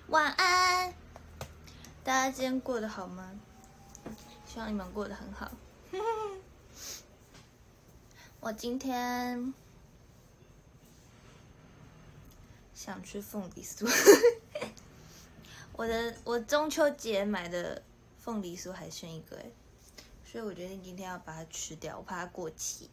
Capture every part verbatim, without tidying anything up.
晚安。大家今天过得好吗？希望你们过得很好。我今天想吃凤梨酥。我的我中秋节买的凤梨酥还剩一个哎，所以我决定今天要把它吃掉，我怕它过期。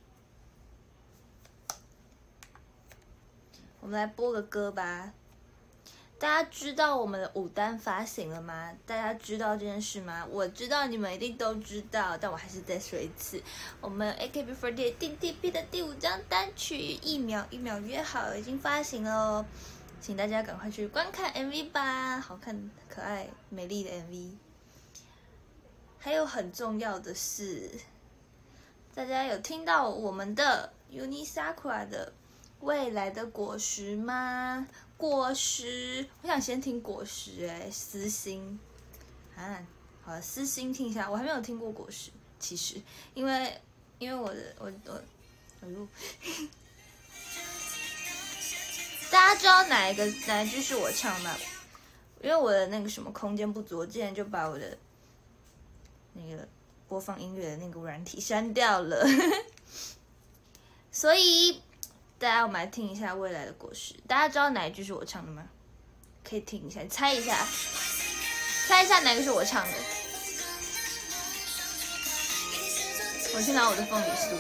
我们来播个歌吧。大家知道我们的五单发行了吗？大家知道这件事吗？我知道你们一定都知道，但我还是再说一次，我们 A K B四十八 D T P 的第五张单曲《一秒一秒约好》已经发行了哦，请大家赶快去观看 M V 吧，好看、可爱、美丽的 M V。还有很重要的是，大家有听到我们的 Unisakura 的未来的果实吗？果实，我想先听果实哎、欸，私心啊，好了，私心听一下，我还没有听过果实，其实因为因为我的我我哎呦，大家知道哪一个哪一句是我唱的吗？因为我的那个什么空间不足，我之前就把我的那个播放音乐的那个软体删掉了，所以。大家我们来听一下未来的果实，大家知道哪一句是我唱的吗？可以听一下，猜一下，猜一下哪个是我唱的。我去拿我的凤梨酥。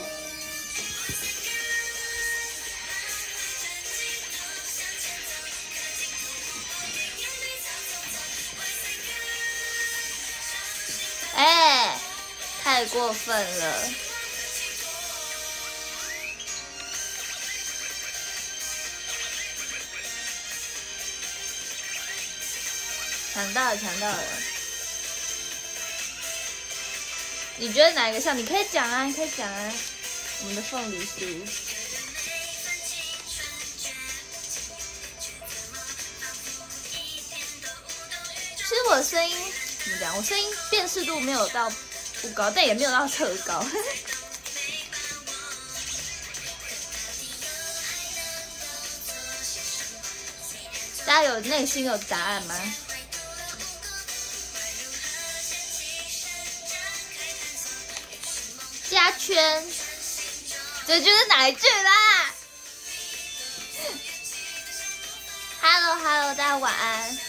哎，太过分了。抢到了，抢到了！你觉得哪一个像？你可以讲啊，你可以讲啊。我们的凤梨酥。其实我的声音怎么讲？我声音辨识度没有到不高，但也没有到特高。大家有内心有答案吗？加圈，这就是哪一句啦 ？Hello Hello， 大家晚安。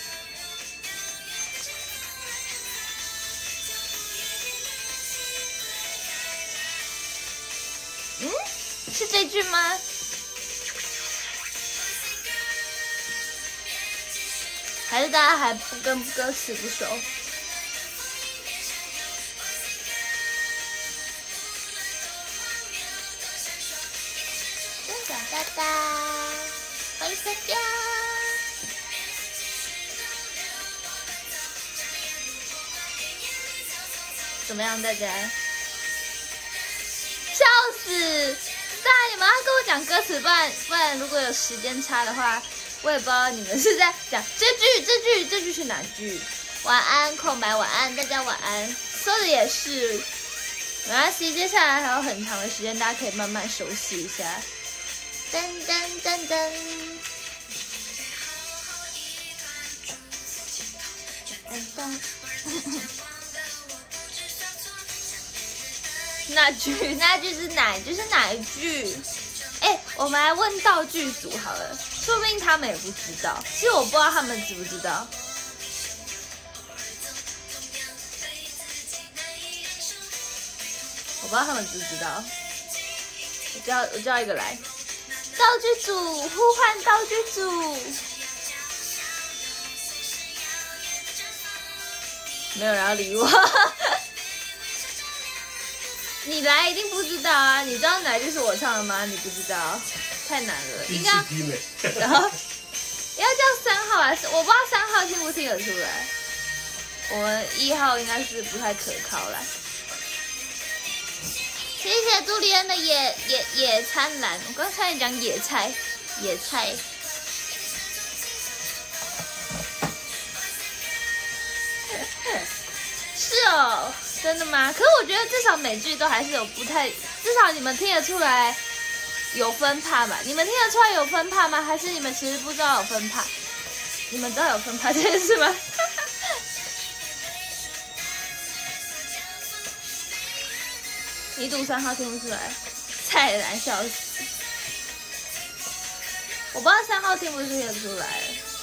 嗯，是这句吗？还是大家还不跟歌词不熟？哒哒，欢迎大家！怎么样，大家？笑死！大家你们要跟我讲歌词，不然不然如果有时间差的话，我也不知道你们是在讲这句这句这句是哪句？晚安，空白晚安，大家晚安。说的也是，没关系，接下来还有很长的时间，大家可以慢慢熟悉一下。噔噔噔噔，噔噔，那句那句是哪一句？是哪一句？哎，我们来问道具组好了，说不定他们也不知道。其实我不知道他们知不知道。我不知道他们知不知道。我叫我叫一个来。道具组，呼唤道具组。没有人要理我。你来一定不知道啊！你知道哪句是我唱的吗？你不知道，太难了。应该，然后要叫三号还是我不知道三号听不听得出来。我们一号应该是不太可靠啦。谢谢朱莉安的野野野餐篮，我刚才讲野菜，野菜。是哦，真的吗？可是我觉得至少每句都还是有不太，至少你们听得出来有分帕吧？你们听得出来有分帕吗？还是你们其实不知道有分帕？ 你们知道有分趴这件事吗？你读三号听不出来，蔡澜笑死。我不知道三号听不听得出来，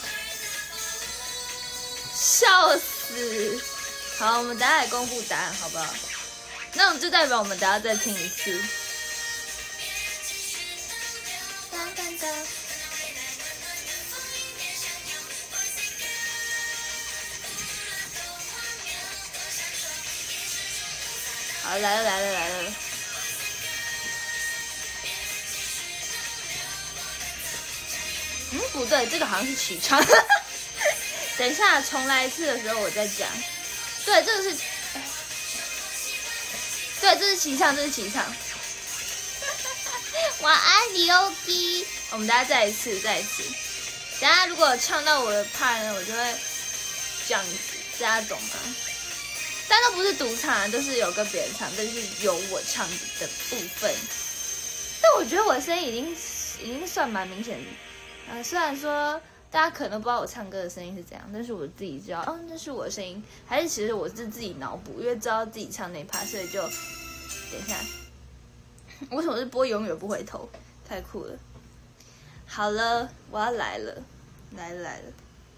笑死。好，我们等下来公布答案，好不好？那我就代表我们等下再听一次。当当当。好，来了来了来了。嗯，不对，这个好像是起唱。等一下，重来一次的时候我再讲。对，这个是，对，这是起唱，这是起唱。晚安，李欧基。我们大家再一次，再一次。等下如果唱到我的 part 呢，我就会这样子，大家懂吗？但都不是独唱，都是有跟别人唱，但是有我唱的部分。但我觉得我的声音已经已经算蛮明显的。呃，虽然说大家可能不知道我唱歌的声音是怎样，但是我自己知道，哦，那是我的声音，还是其实我是自己脑补，因为知道自己唱那 part， 所以就等一下，为什么是播永远不回头？太酷了！好了，我要来了，来了来了。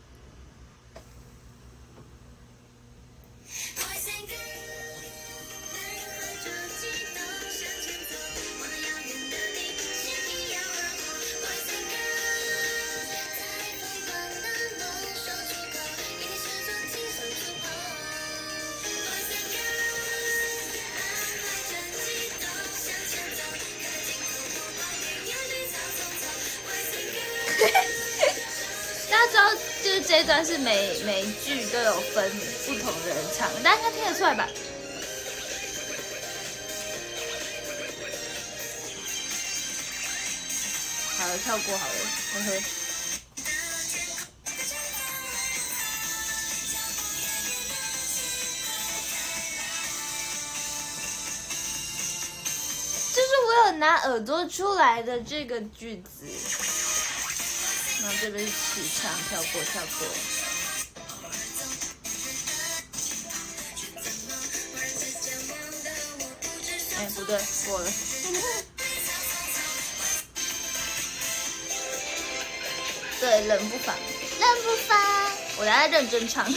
大家知道，就是这一段是每每一句都有分不同的人唱，大家应该听得出来吧？好了，跳过好了，呵呵。就是我有拿耳朵出来的这个句子。然后这边是起唱，跳过跳过。哎，不对，过了。对，冷不防，冷不防。我等下认真唱。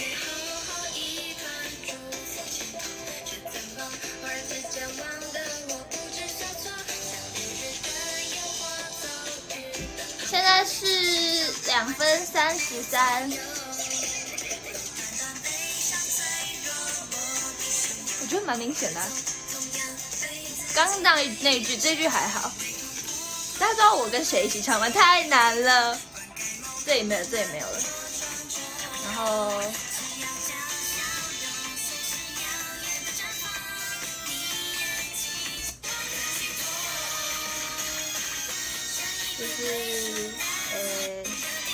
现在是两分三十三，我觉得蛮明显的、啊。刚刚那那一句，这句还好。大家知道我跟谁一起唱吗？太难了，这里没有，这里没有了。然后，就是呃，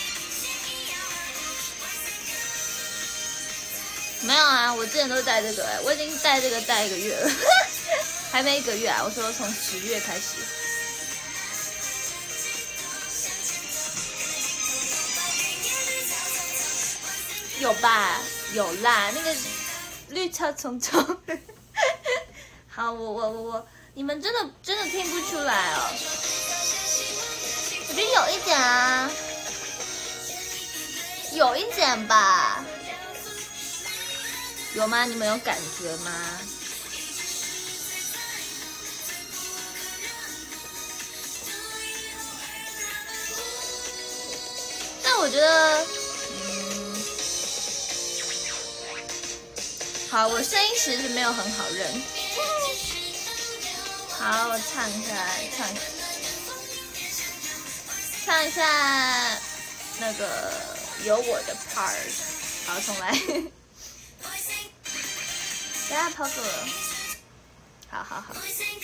没有啊，我之前都带这个、欸，我已经带这个带一个月了，还没一个月啊。我说从十月开始。有吧，有啦，那个绿草丛中。好，我我我我，你们真的真的听不出来哦。我觉得有一点啊，有一点吧。有吗？你们有感觉吗？但我觉得。好，我声音其实没有很好认。好，我唱一下，唱一下，唱一下那个有我的 part。好，重来。大家抛错了。好好好。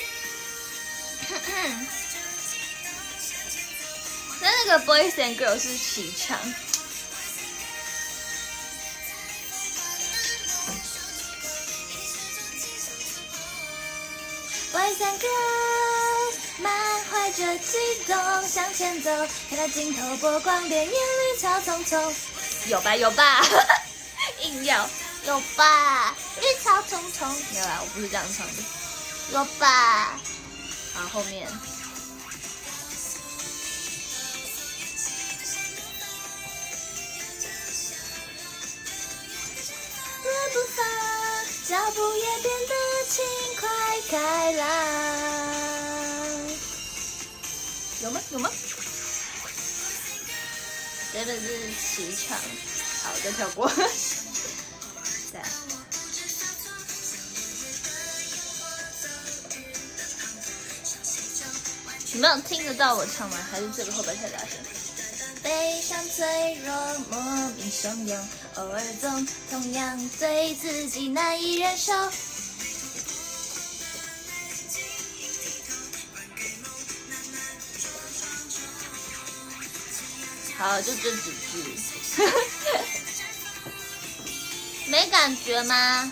那那个 Boys and Girls 是齐唱。Boys and girls， 满怀着激动向前走，看到镜头波光电影里绿草丛丛，有吧有吧，硬要有吧，绿草丛丛，没有啦，我不是这样唱的，有吧。好，后面。步伐，脚步也变得轻快开朗。有吗？有吗？真的是齐唱，好，再跳过。再来，你们有听得到我唱吗？还是这个会不会太大声？悲伤脆弱，莫名汹涌，偶尔总同样对自己难以忍受。好，就这几句，没感觉吗？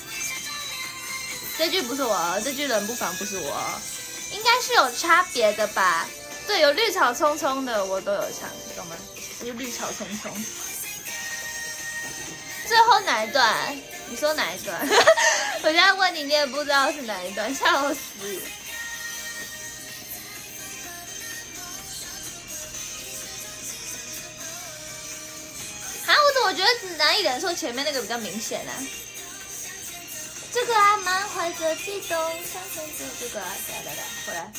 这句不是我，这句冷不防不是我，应该是有差别的吧？对，有绿草葱葱的我都有唱，懂吗？就绿草葱葱。最后哪一段？你说哪一段？我现在问你，你也不知道是哪一段，笑死！啊，我怎么觉得难以忍受前面那个比较明显呢、啊？这个啊，满怀着激动，想选择这个啊，来来来，回来。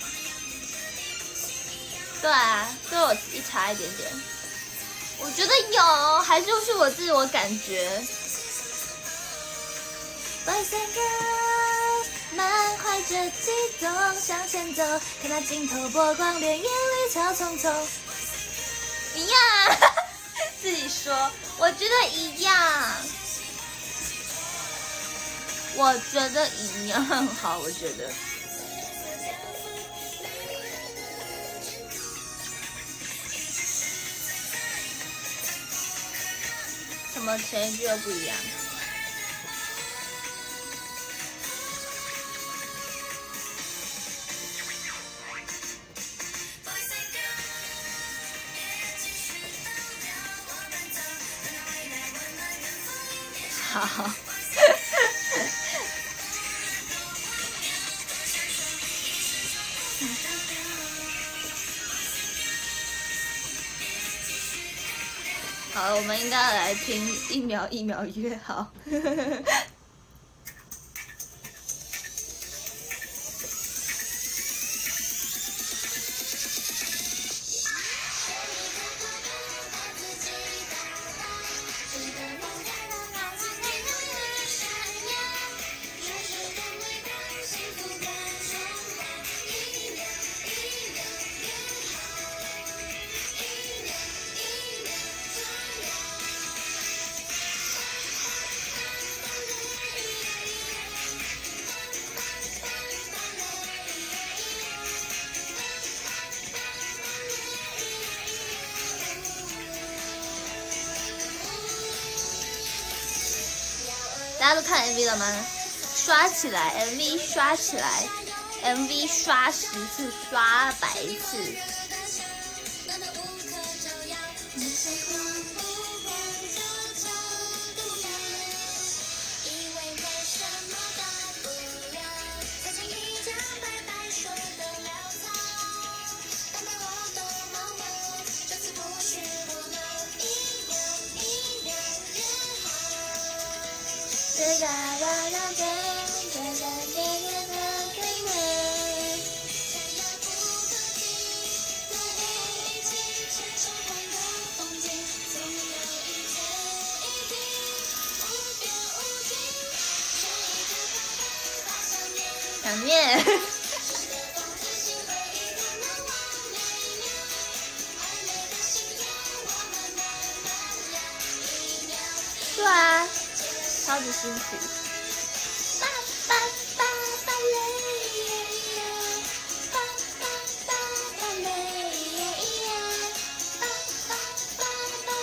对啊，对我一差一点点，我觉得有，还是就是我自我感觉。Boys and girls， 满怀着激动向前走，看那尽头波光潋滟，绿草丛丛。一样啊，自己说，我觉得一样，我觉得一样，好，我觉得。什么前一句又不一样？好。好，我们应该来听一秒一秒约好。大家都看 M V 了吗？刷起来 ，M V 刷起来 ，M V 刷十次，刷百次。想念。对啊，超级辛苦。爸爸爸爸嘞，爸爸爸爸嘞，爸爸爸爸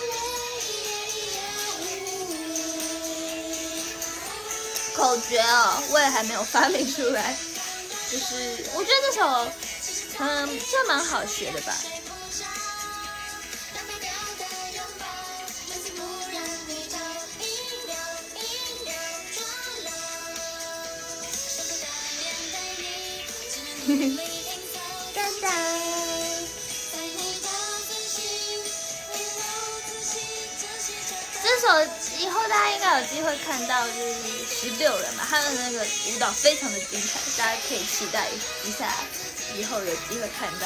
嘞。口诀哦，我也还没有发明出来。就是我觉得这首，嗯，这蛮好学的吧。 当当。这首以后大家应该有机会看到，就是十六人嘛，他们的那个舞蹈非常的精彩，大家可以期待一下，以后有机会看到。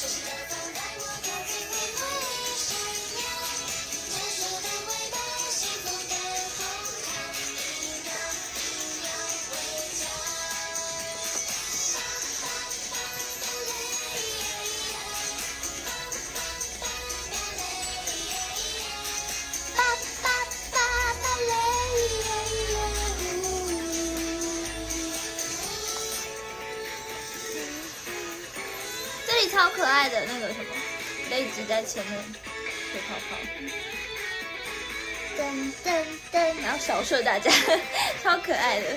超可爱的那个什么，雷吉在前面吹泡泡，噔噔噔，然后扫射大家，超可爱的。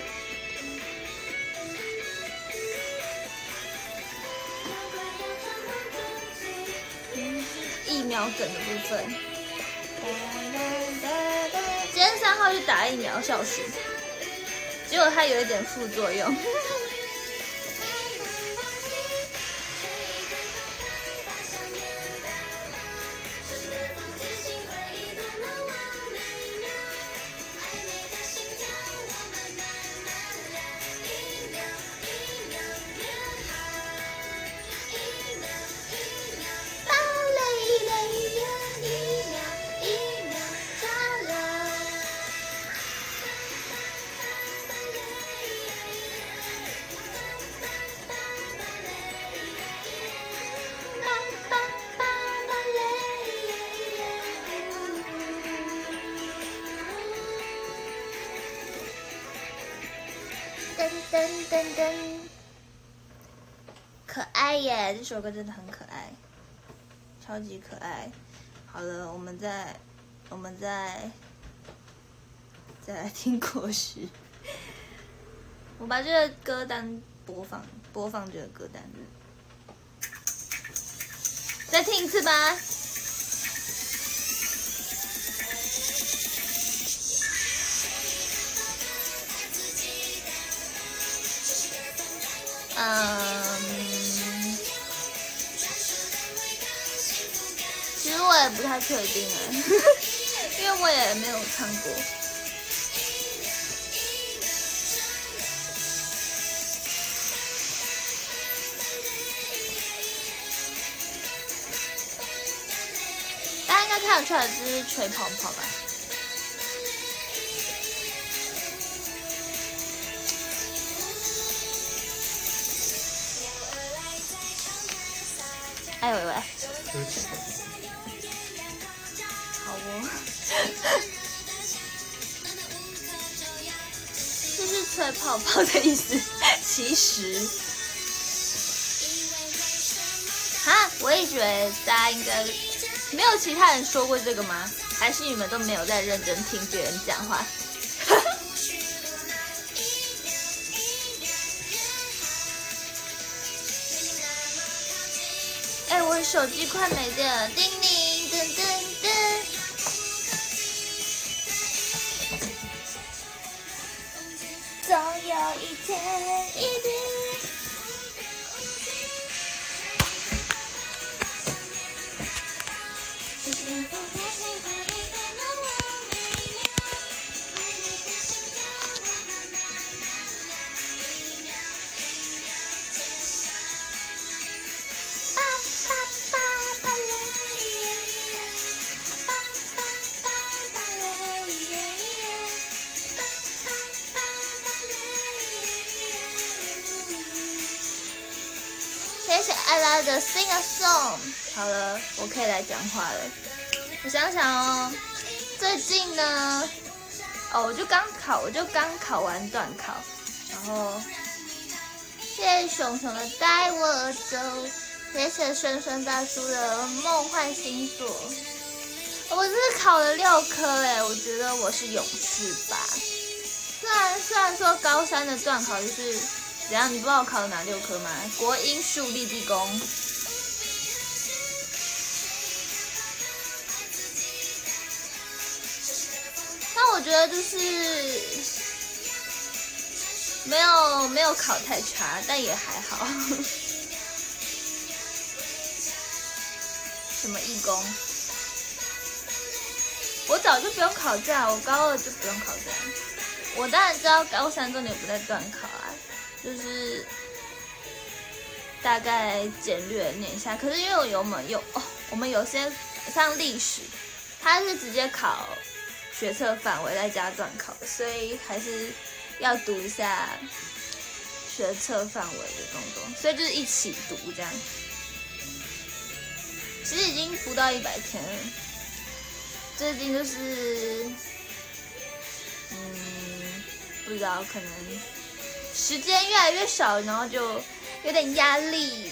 疫苗梗的部分，今天三号去打疫苗消暑，结果它有一点副作用。噔噔噔噔，可爱耶！这首歌真的很可爱，超级可爱。好了，我们再，我们再，再来听果实。我把这个歌单播放，播放这个歌单，再听一次吧。嗯，其实我也不太确定哎，因为我也没有唱过。大家应该看得出来，这是吹泡泡吧？哎喂喂，好哦，这是吹泡泡的意思。其实，啊，我也以为大家应该没有其他人说过这个吗？还是你们都没有在认真听别人讲话？哎，我手机快没电了，叮铃噔噔噔。总有一天，一定。谢谢艾拉的 Sing a Song。好了，我可以来讲话了。我想想哦，最近呢，哦，我就刚考，我就刚考完段考，然后谢谢熊熊的带我走，谢谢顺顺大叔的梦幻星座。我这次考了六科哎，我觉得我是勇士吧。虽然虽然说高三的段考就是怎样，你不知道我考了哪六科吗？国英数立地功。但我觉得就是没有没有考太差，但也还好。 什么义工？我早就不用考驾，我高二就不用考驾。我当然知道高三重点不在段考啊，就是大概简略念一下。可是因为有我们有哦，我们有些像历史，它是直接考学测范围再加段考，所以还是要读一下学测范围的东东，所以就是一起读这样。其实已经不到一百天了，最近就是嗯不知道，可能时间越来越少，然后就有点压力。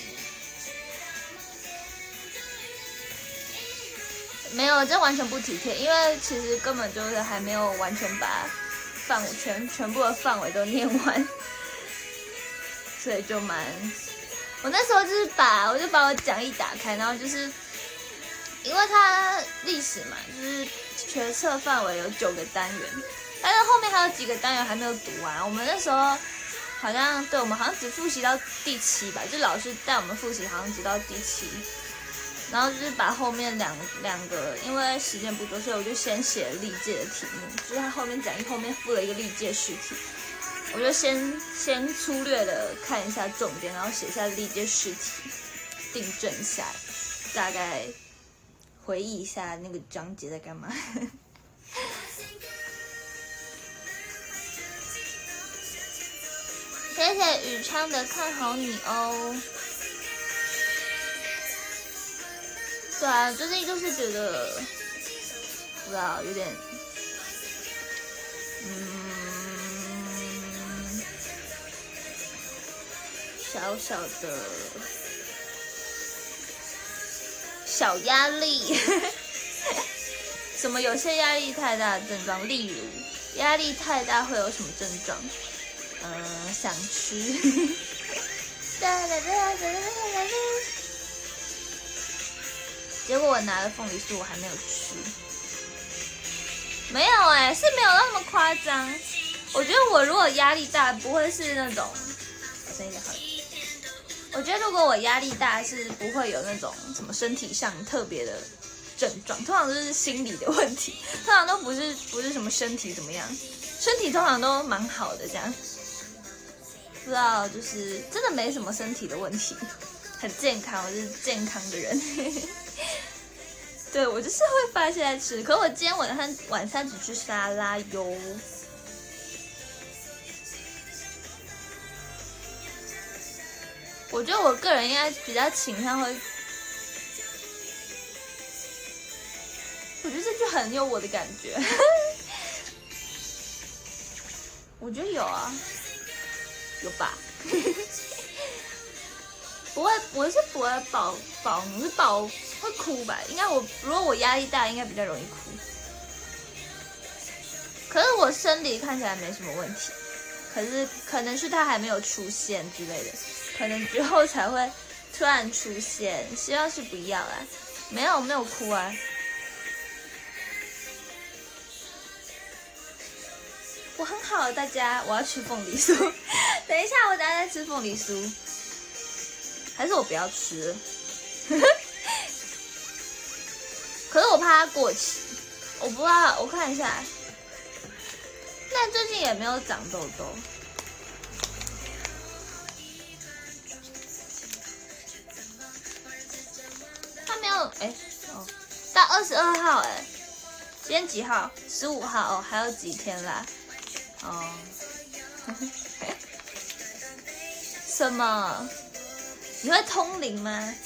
没有，这完全不体贴，因为其实根本就是还没有完全把范围全全部的范围都念完，所以就蛮……我那时候就是把我就把我讲义打开，然后就是因为它历史嘛，就是学测范围有九个单元，但是后面还有几个单元还没有读完。我们那时候好像对我们好像只复习到第七吧，就老师带我们复习好像只到第七。然后就是把后面两两个，因为时间不多，所以我就先写历届的题目，就是他后面讲义后面附了一个历届试题，我就先先粗略的看一下重点，然后写下历届试题，订正一下，大概回忆一下那个章节在干嘛。谢谢宇昌的看好你哦。对啊，最近就是觉得不知道有点嗯小小的小压力。什么有些压力太大的症状，例如压力太大会有什么症状？嗯，想吃。结果我拿了凤梨酥，我还没有吃。没有哎、欸，是没有那么夸张。我觉得我如果压力大，不会是那种……我声音有点好。我觉得如果我压力大，是不会有那种什么身体上特别的症状，通常都是心理的问题，通常都不是不是什么身体怎么样，身体通常都蛮好的这样。不知道，就是真的没什么身体的问题，很健康，我是健康的人。对，我就是会发现在吃，可我今天晚上晚上只吃沙拉哟。我觉得我个人应该比较倾向会，我觉得这就很有我的感觉。我觉得有啊，有吧？不会，我是不会暴暴怒，是暴会哭吧？应该我如果我压力大，应该比较容易哭。可是我生理看起来没什么问题，可是可能是它还没有出现之类的，可能之后才会突然出现。希望是不要啦，没有没有哭啊。我很好，大家，我要吃凤梨酥。等一下，我等一下再吃凤梨酥。还是我不要吃了。可是我怕它过期，我不知道，我看一下。但最近也没有长痘痘。它没有，哎，哦，到二十二号，哎，今天几号？十五号哦，还有几天啦。哦。什么？你会通灵吗？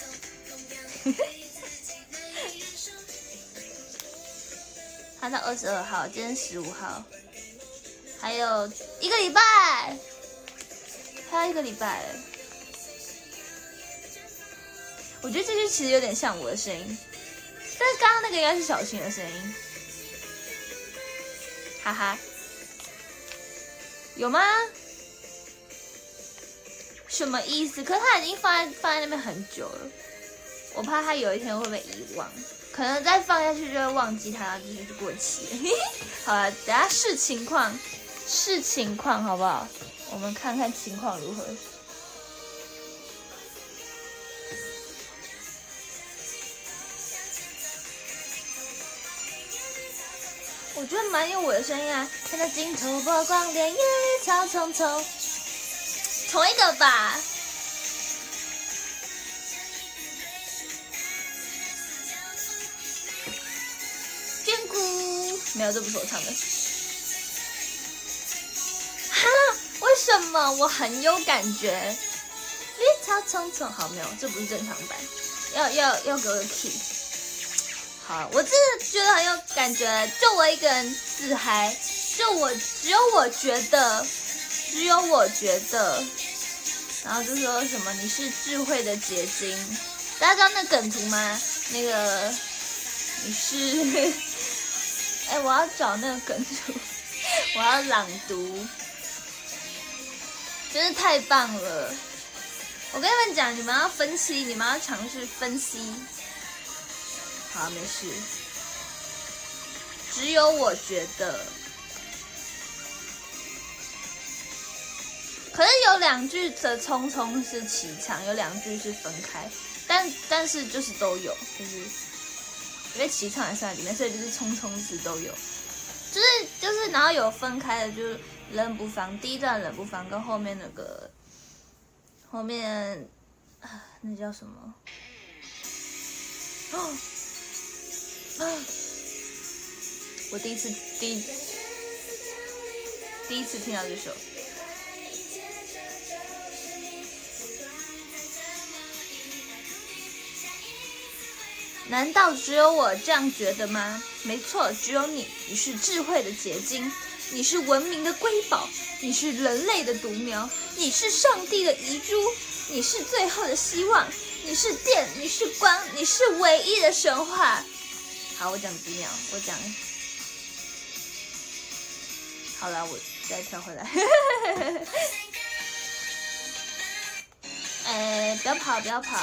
他到二十二号，今天十五号，还有一个礼拜，还有一个礼拜。我觉得这句其实有点像我的声音，但是刚刚那个应该是小新的声音，哈哈，有吗？什么意思？可是他已经放在放在那边很久了，我怕他有一天会被遗忘，可能再放下去就会忘记它，就是过期了。好了，等下视情况，视情况好不好？我们看看情况如何。 我觉得蛮有我的声音啊。看到镜头波光潋，烟雨草丛丛，同一个吧。眷顾，没有，这不是我唱的。哈，为什么我很有感觉？绿草丛丛，好，没有，这不是正常版，要要要给我个 key。好，我真的觉得很有感觉，就我一个人自嗨，就我只有我觉得，只有我觉得，然后就说什么你是智慧的结晶，大家知道那梗图吗？那个你是，哎，我要找那个梗图，我要朗读，真是太棒了！我跟你们讲，你们要分析，你们要尝试分析。好，没事。只有我觉得，可是有两句的匆匆是齐唱，有两句是分开，但但是就是都有，就是因为齐唱也是在里面，所以就是匆匆是都有，就是就是，然后有分开的，就是冷不防第一段冷不防跟后面那个后面啊，那叫什么？哦。我第一次第一第一次听到这首，难道只有我这样觉得吗？没错，只有你，你是智慧的结晶，你是文明的瑰宝，你是人类的独苗，你是上帝的遗珠，你是最后的希望，你是电，你是光，你是唯一的神话。好，我讲几秒，我讲。好了，我再跳回来。哎，不要跑，不要跑。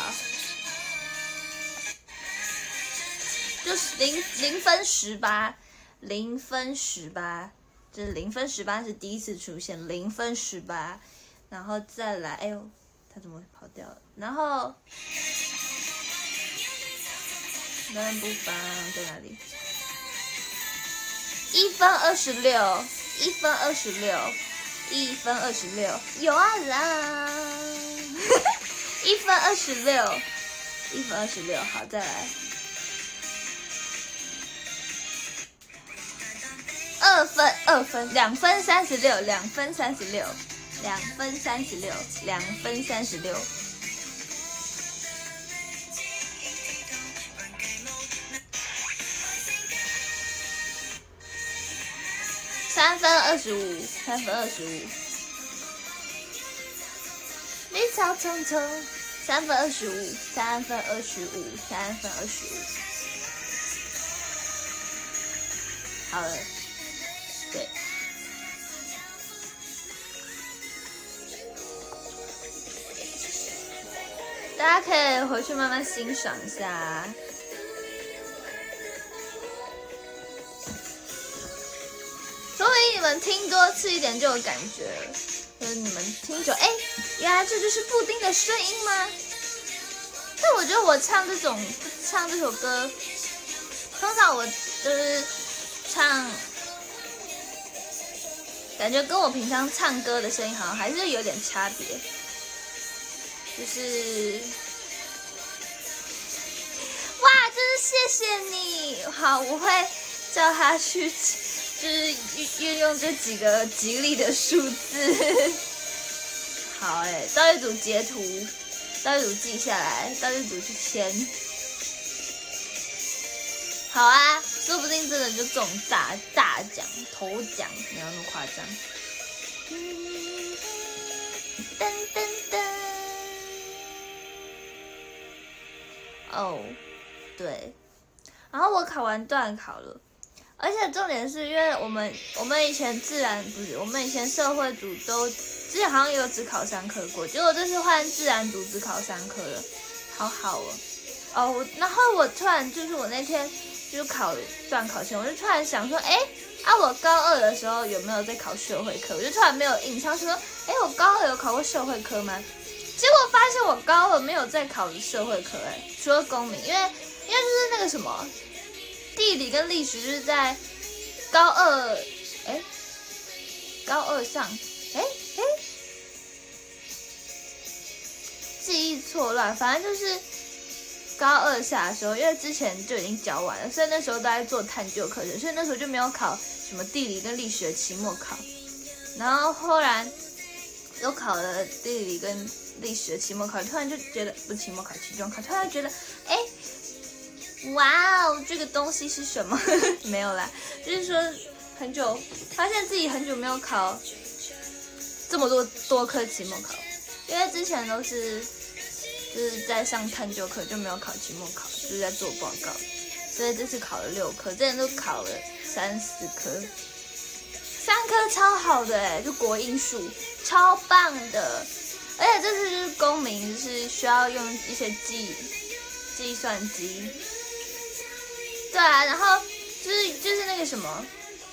就是零零分十八，零分十八，就是零分十八是第一次出现，零分十八，然后再来，哎呦，他怎么跑掉了？然后。冷不防在哪里？一分二十六，一分二十六，一分二十六，有啊啦！一分二十六，一分二十六，好，再来。二分，二分，两分三十六，两分三十六，两分三十六，两分三十六。三分二十五，三分二十五，绿草丛丛，三分二十五，三分二十五，三分二十五，好了，对，大家可以回去慢慢欣赏一下。所以你们听多次一点就有感觉了，就是你们听久，哎，原来这就是布丁的声音吗？但我觉得我唱这种唱这首歌，通常我就是唱，感觉跟我平常唱歌的声音好像还是有点差别，就是哇，真是谢谢你，好，我会叫他去。就是运用这几个吉利的数字，好哎、欸，倒一组截图，倒一组记下来，倒一组去签，好啊，说不定真的就中大大奖头奖，没有那么夸张。噔噔噔，哦，对，然后我考完段考了。而且重点是因为我们我们以前自然不是，我们以前社会组都之前好像有只考三科过，结果这次换自然组只考三科了，好好哦。哦，我然后我突然就是我那天就是考段考前，我就突然想说，哎啊，我高二的时候有没有在考社会科？我就突然没有印象，说，哎，我高二有考过社会科吗？结果发现我高二没有在考社会科，哎，除了公民，因为因为就是那个什么。地理跟历史就是在高二，哎，高二上，哎哎，记忆错乱，反正就是高二下的时候，因为之前就已经教完了，所以那时候都在做探究课程，所以那时候就没有考什么地理跟历史的期末考，然后后来又考了地理跟历史的期末考，突然就觉得不是期末考，期中考，突然觉得，哎，哇哦，这个东西是什么？没有啦，就是说很久，发现自己很久没有考这么多多科期末考，因为之前都是就是在上探究课，就没有考期末考，就是在做报告，所以这次考了六科，之前都考了三四科，三科超好的哎，就国英数超棒的。而且这次就是公民，就是需要用一些计计算机，对啊，然后就是就是那个什么，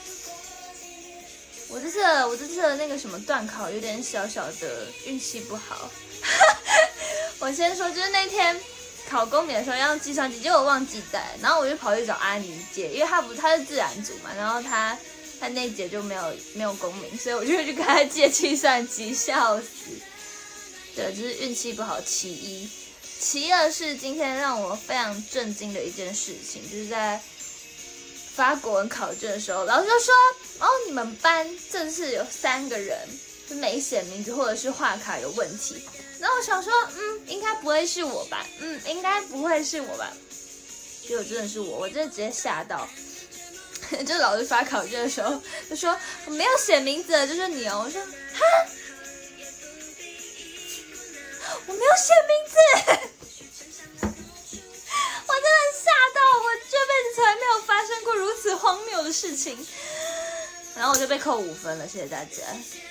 我这次我这次的那个什么段考有点小小的运气不好。我先说，就是那天考公民的时候要用计算机，结果我忘记带，然后我就跑去找阿妮借，因为他不他是自然组嘛，然后他他那一节就没有没有公民，所以我就去跟他借计算机，笑死。对，就是运气不好，其一。其二是今天让我非常震惊的一件事情，就是在发国文考卷的时候，老师就说：“哦，你们班这次有三个人就没写名字，或者是画卡有问题。”然后我想说，嗯，应该不会是我吧？嗯，应该不会是我吧？结果真的是我，我真的直接吓到。就老师发考卷的时候就说：“我没有写名字的就是你哦。”我说：“哈。”我没有写名字，我真的吓到，我这辈子从来没有发生过如此荒谬的事情，然后我就被扣五分了，谢谢大家。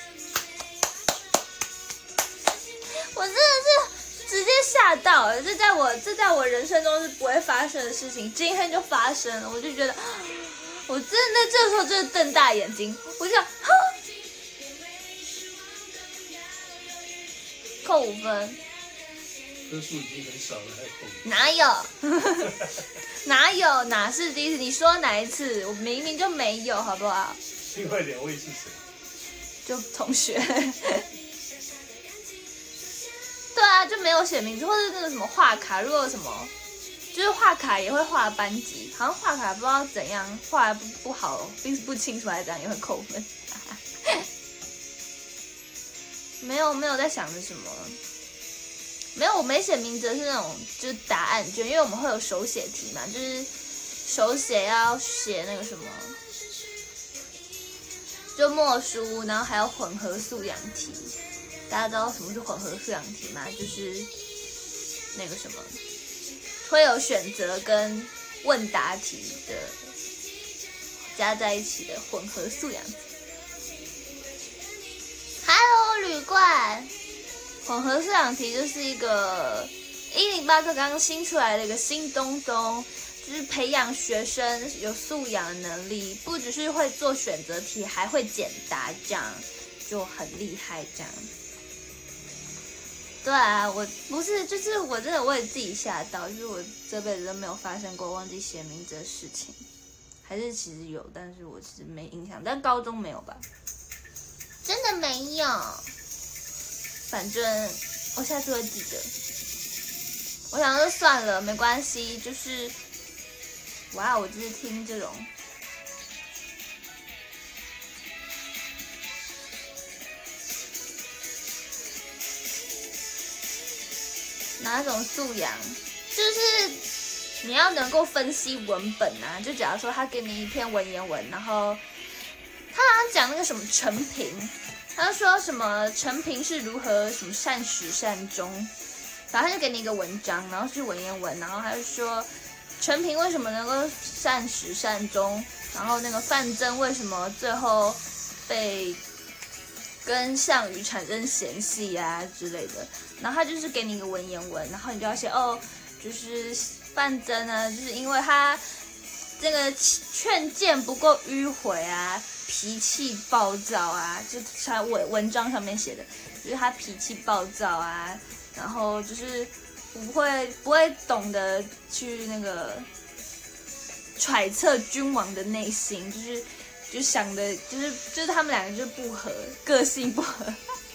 我真的是直接吓到了，这在我这在我人生中是不会发生的事情，今天就发生了，我就觉得，我真的在这时候真的瞪大眼睛，我就想，哈。扣五分， 分数已经很少了，还扣五分？ 哪有？哪有？哪是第一次？你说哪一次？我明明就没有，好不好？ 另外两位是谁？ 就同学。对啊，就没有写名字，或者那个什么画卡，如果有什么，就是画卡也会画班级，好像画卡不知道怎样画不不好，并不清楚来讲也会扣分。没有没有在想着什么，没有我没写名字的是那种就是答案卷，因为我们会有手写题嘛，就是手写要写那个什么，就默书，然后还有混合素养题。大家知道什么是混合素养题吗？就是那个什么，会有选择跟问答题的加在一起的混合素养题。Hello， 旅馆，混合素养题就是一个一零八课刚刚新出来的一个新东东，就是培养学生有素养的能力，不只是会做选择题，还会简答，这样就很厉害。这样，对啊，我不是，就是我真的我也自己吓到，就是我这辈子都没有发生过忘记写名字的事情，还是其实有，但是我其实没印象，但高中没有吧。真的没有，反正我下次会记得。我想说算了，没关系，就是哇，我就是听这种哪种素养，就是你要能够分析文本啊。就假如说他给你一篇文言文，然后他好像讲那个什么陈平，他说什么陈平是如何什么善始善终，然后他就给你一个文章，然后是文言文，然后他就说陈平为什么能够善始善终，然后那个范增为什么最后被跟项羽产生嫌隙啊之类的，然后他就是给你一个文言文，然后你就要写哦，就是范增呢，就是因为他这个劝谏不够迂回啊，脾气暴躁啊，就他文文章上面写的，就是他脾气暴躁啊，然后就是不会不会懂得去那个揣测君王的内心，就是就想的，就是就是他们两个就是不合，个性不合，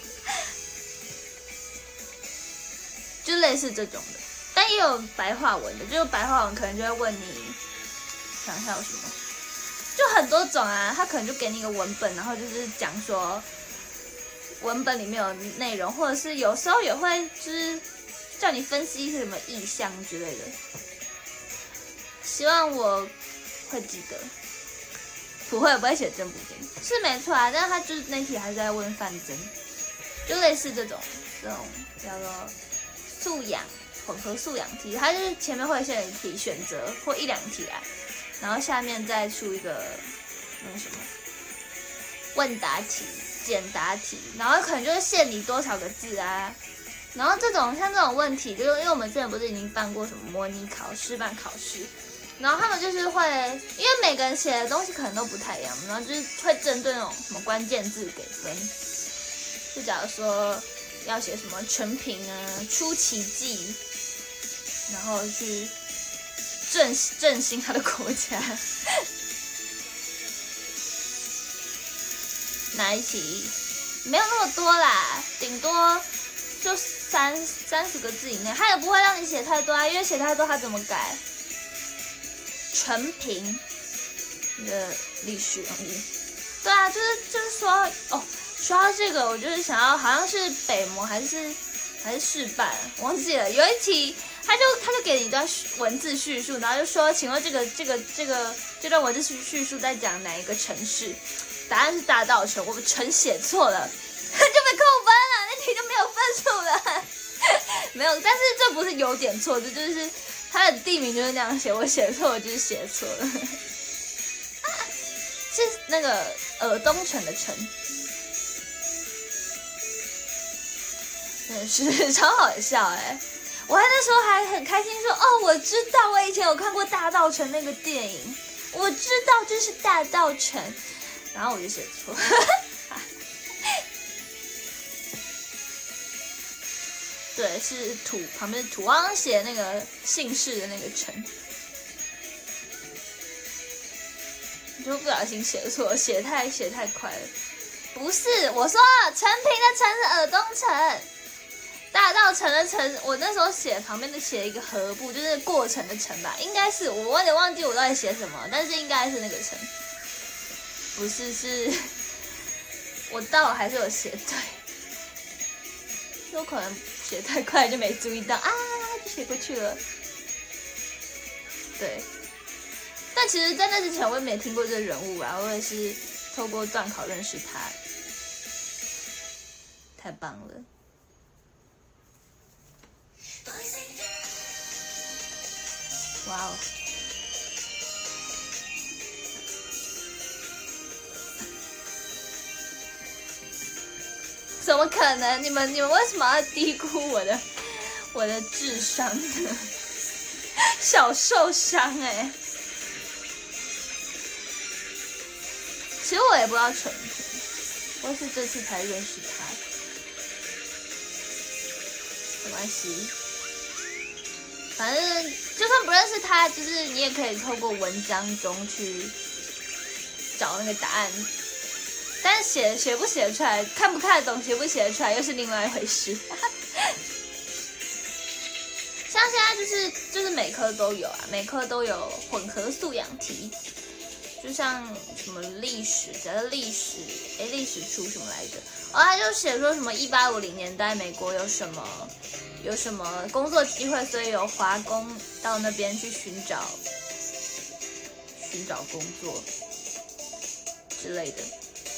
就类似这种的。但也有白话文的，就是白话文可能就会问你，想一下有什么，就很多种啊。他可能就给你一个文本，然后就是讲说文本里面有内容，或者是有时候也会就是叫你分析一些什么意象之类的。希望我会记得。不会不会写真不定是没错啊，但是他就是那题还是在问范真，就类似这种这种叫做素养混合素养题，它就是前面会先有一题选择或一两题来，然后下面再出一个那个什么问答题、简答题，然后可能就是限你多少个字啊。然后这种像这种问题，就是因为我们之前不是已经办过什么模拟考、示范考试，然后他们就是会，因为每个人写的东西可能都不太一样，然后就是会针对那种什么关键字给分。就假如说要写什么陈平啊、出奇迹，然后去振振兴他的国家。哪一题？没有那么多啦，顶多就三三十个字以内，他也不会让你写太多啊，因为写太多他怎么改？陈平的历史人物，对啊，就是就是说哦，说到这个，我就是想要，好像是北模还是还是示范，忘记了。有一题，他就他就给你一段文字叙述，然后就说，请问这个这个这个这段文字叙述在讲哪一个城市？答案是大稻埕，我们城写错了，就被扣分了，那题就没有分数了。没有，但是这不是有点错，这就是它的地名就是那样写，我写错我就是写错了。是那个尔东城的城，真的是超好笑哎、欸！我还那时候还很开心说，哦，我知道，我以前有看过大稻埕那个电影，我知道这是大稻埕，然后我就写错。对，是土旁边是土，我好像写那个姓氏的那个城，就不小心写错，写太写太快了。不是，我说陈平的陈是尔东城，大稻埕的埕，我那时候写旁边的写一个河部，就是过程的程吧，应该是我有点忘记我到底写什么，但是应该是那个城，不是是，我到还是有写对，有可能写太快就没注意到啊，就写过去了。对，但其实在那之前我也没听过这个人物啊，我也是透过段考认识他，太棒了。哇哦！怎么可能？你们你们为什么要低估我的我的智商呢？小受伤哎、欸！其实我也不知道陈平，我是这次才认识他，没关系。反正就算不认识他，就是你也可以透过文章中去找那个答案。但是写写不写得出来，看不看得懂，写不写得出来，又是另外一回事。像现在就是就是每科都有啊，每科都有混合素养题，就像什么历史，假如历史，哎，历史出什么来着？哦，他就写说什么一八五零年代美国有什么有什么工作机会，所以有华工到那边去寻找寻找工作之类的。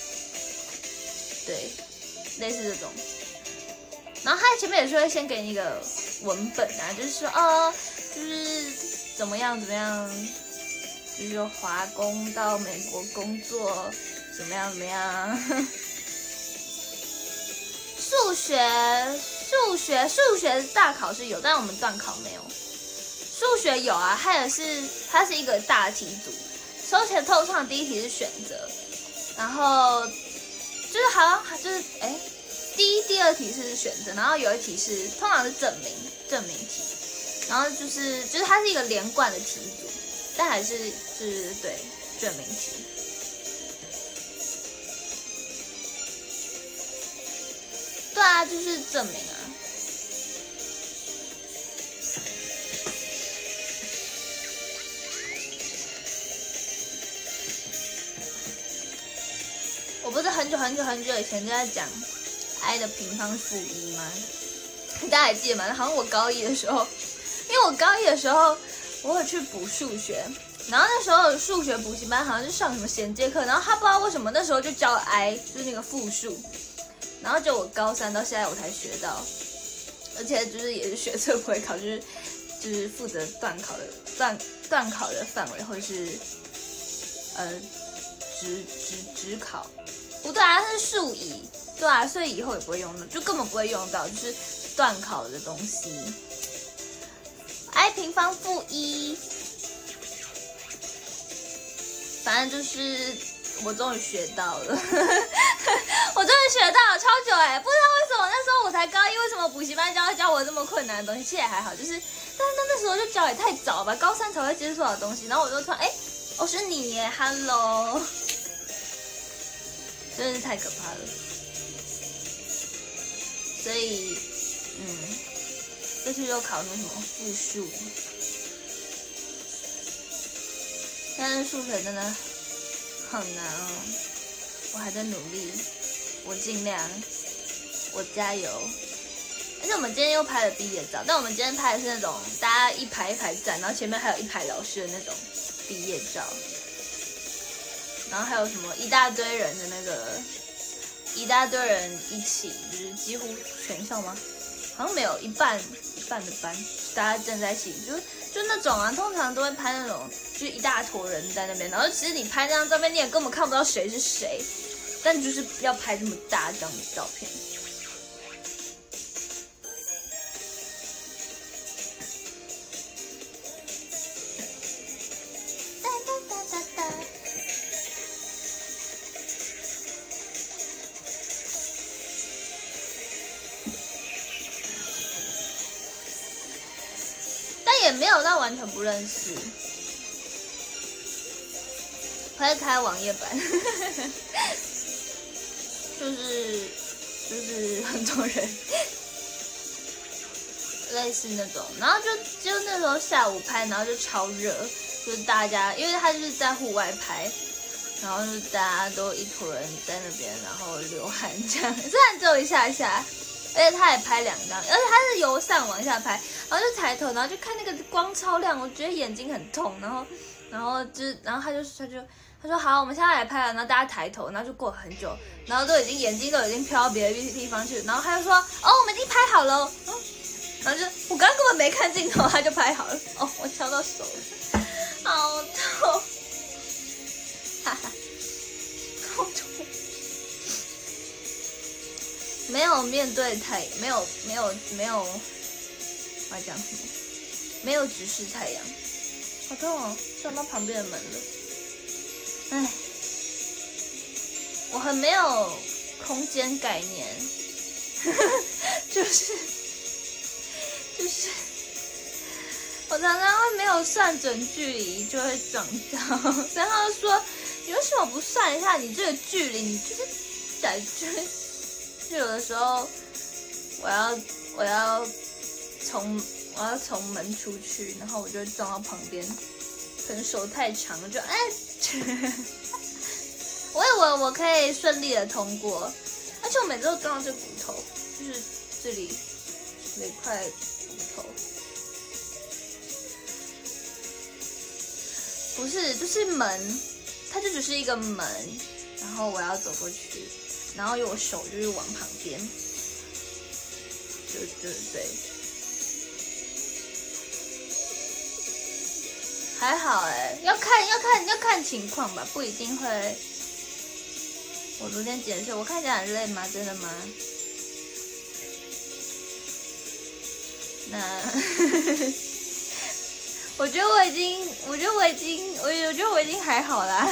对，类似这种，然后他前面也是会先给你一个文本啊，就是说哦，就是怎么样怎么样，就是说华工到美国工作怎么样怎么样。数学数学数学大考是有，但我们段考没有。数学有啊，它也是它是一个大题组，首先通常第一题是选择，然后。就是好像就是哎，第一、第二题是选择，然后有一题是通常是证明证明题，然后就是就是它是一个连贯的题组，但还是是对证明题。 就是证明啊。我不是很久很久很久以前就在讲 i 的平方负一吗？大家还记得吗？好像我高一的时候，因为我高一的时候我有去补数学，然后那时候数学补习班好像是上什么衔接课，然后他不知道为什么那时候就教 i， 就是那个复数，然后就我高三到现在我才学到，而且就是也是学测不会考，就是就是负责段考的段段考的范围，或者是呃职职职考。不对啊，它是数乙，对啊，所以以后也不会用到，就根本不会用到，就是段考的东西。i 平方负一，反正就是我终于学到了，我终于学到了，超久哎、欸，不知道为什么那时候我才高一，为什么补习班教教我这么困难的东西？其实也还好，就是，但是那时候就教也太早吧，高三才会接触到的东西，然后我就突然哎，我、哦、是你耶 ，Hello。真的是太可怕了，所以，嗯，这次又考那什么复数，但是数学真的很难哦，我还在努力，我尽量，我加油。而且我们今天又拍了毕业照，但我们今天拍的是那种大家一排一排站，然后前面还有一排老师的那种毕业照。然后还有什么一大堆人的那个，一大堆人一起，就是几乎全校吗？好像没有一半一半的班，大家站在一起，就就那种啊，通常都会拍那种，就是一大坨人在那边，然后其实你拍那张照片，你也根本看不到谁是谁，但就是要拍这么大张的照片。也没有到完全不认识，我在开网页版，就是就是很多人类似那种，然后就就那时候下午拍，然后就超热，就是大家因为他就是在户外拍，然后就大家都一坨人在那边，然后流汗这样，虽然只有一下下。而且他也拍两张，而且他是由上往下拍，然后就抬头，然后就看那个光超亮，我觉得眼睛很痛，然后，然后就，然后他就他就他说好，我们现在来拍了，然后大家抬头，然后就过很久，然后都已经眼睛都已经飘到别的地方去，然后他就说哦，我们已经拍好了，嗯，然后就我刚刚根本没看镜头，他就拍好了，哦，我敲到手了，好痛，哈哈，好痛。没有面对太没有没有没有，我要讲什么？没有直视太阳，好痛哦！撞到旁边的门了。唉，我很没有空间概念，就是就是，我常常会没有算准距离就会撞到，然后说你为什么不算一下你这个距离？你就是感觉。就有的时候，我要我要从我要从门出去，然后我就会撞到旁边，可能手太长了就哎，我以为我可以顺利的通过，而且我每次都撞到这骨头，就是这里这一块骨头，不是就是门，它就只是一个门，然后我要走过去。然后有手就是往旁边，就就对，还好哎，要看要看要看情况吧，不一定会。我昨天解释，我看起来很累吗？真的吗？那我觉得我已经，我觉得我已经，我我觉得我已经还好啦。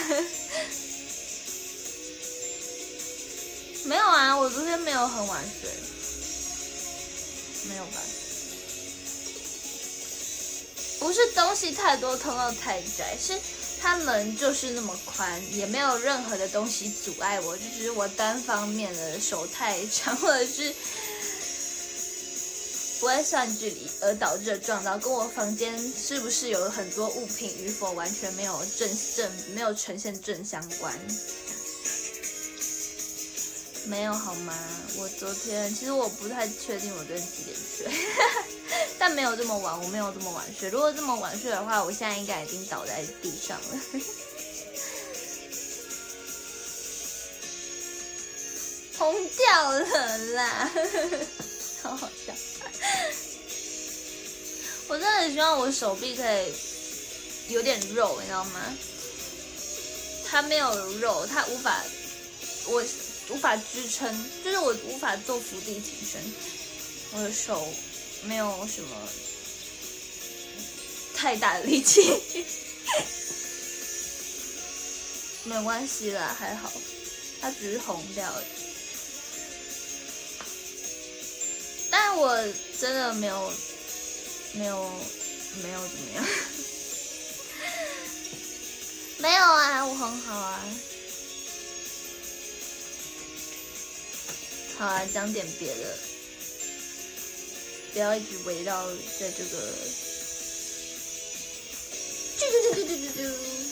没有啊，我昨天没有很晚睡，没有吧？不是东西太多，通道太窄，是他们就是那么宽，也没有任何的东西阻碍我，就是我单方面的手太长，或者是不会算距离而导致的撞到，跟我房间是不是有很多物品与否完全没有正正没有呈现正相关。没有好吗？我昨天其实我不太确定我昨天几点睡，但没有这么晚，我没有这么晚睡。如果这么晚睡的话，我现在应该已经倒在地上了。红掉了啦，好好笑。我真的很希望我手臂可以有点肉，你知道吗？它没有肉，它无法，我。无法支撑，就是我无法做伏地挺身，我的手没有什么太大的力气，没有关系啦，还好，它只是红掉而已。但我真的没有，没有，没有怎么样，没有啊，我很好啊。好啊，讲点别的，不要一直围绕在这个。啾啾啾啾啾啾啾。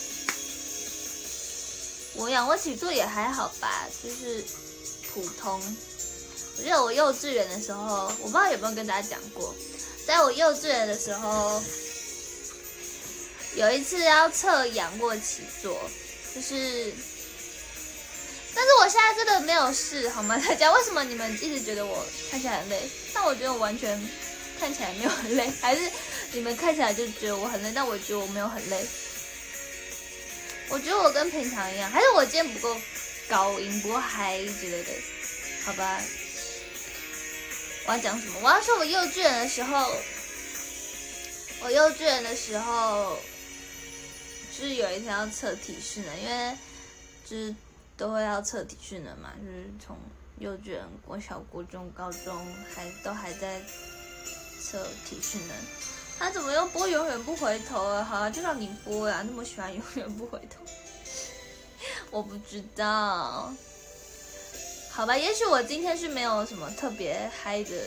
我仰卧起坐也还好吧，就是普通。我记得我幼稚园的时候，我不知道有没有跟大家讲过，在我幼稚园的时候，有一次要测仰卧起坐，就是。但是我现在真的没有事，好吗？大家为什么你们一直觉得我看起来很累？但我觉得我完全看起来没有很累，还是你们看起来就觉得我很累，但我觉得我没有很累。我觉得我跟平常一样，还是我今天不够高音，不够嗨之类的，好吧？我要讲什么？我要说我幼稚园的时候，我幼稚园的时候，就是有一天要测体适能，因为就是。都会要测体适能嘛，就是从幼稚园、国小、国中、高中还都还在测体适能。他怎么又播永远不回头了？好啊，就让你播啊，那么喜欢永远不回头。我不知道，好吧，也许我今天是没有什么特别嗨的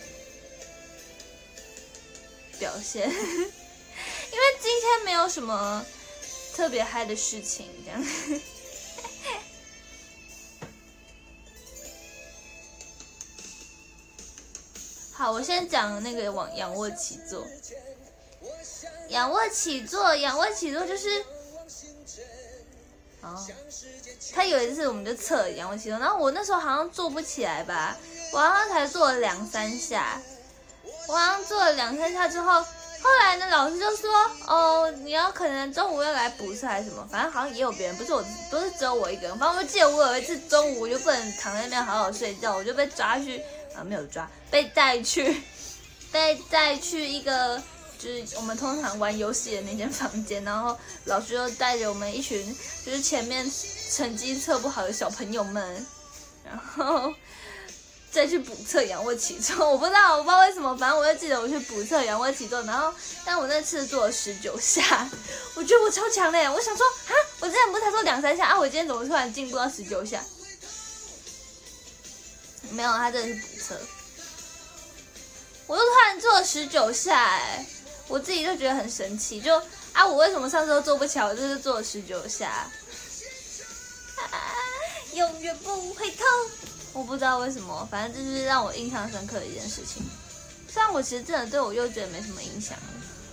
表现，因为今天没有什么特别嗨的事情，这样。好，我先讲那个往仰卧起坐。仰卧起坐，仰卧起坐就是，哦，他有一次我们就测仰卧起坐，然后我那时候好像做不起来吧，我好像才做了两三下，我好像做了两三下之后，后来呢老师就说，哦，你要可能中午要来补测还是什么，反正好像也有别人，不是我，不是只有我一个人。反正我记得我有一次中午我就不能躺在那边好好睡觉，我就被抓去。啊，没有抓，被带去，被带去一个就是我们通常玩游戏的那间房间，然后老师就带着我们一群就是前面成绩测不好的小朋友们，然后再去补测仰卧起坐。我不知道，我不知道为什么，反正我就记得我去补测仰卧起坐，然后但我那次做了十九下，我觉得我超强嘞！我想说啊，我之前不是才做两三下啊，我今天怎么突然进步到十九下？没有，他真的是补测，我就突然做了十九下，哎，我自己就觉得很神奇，就啊，我为什么上次都做不起来，我这次做了十九下，啊，永远不回头，我不知道为什么，反正就是让我印象深刻的一件事情。虽然我其实真的对我幼稚园没什么影响，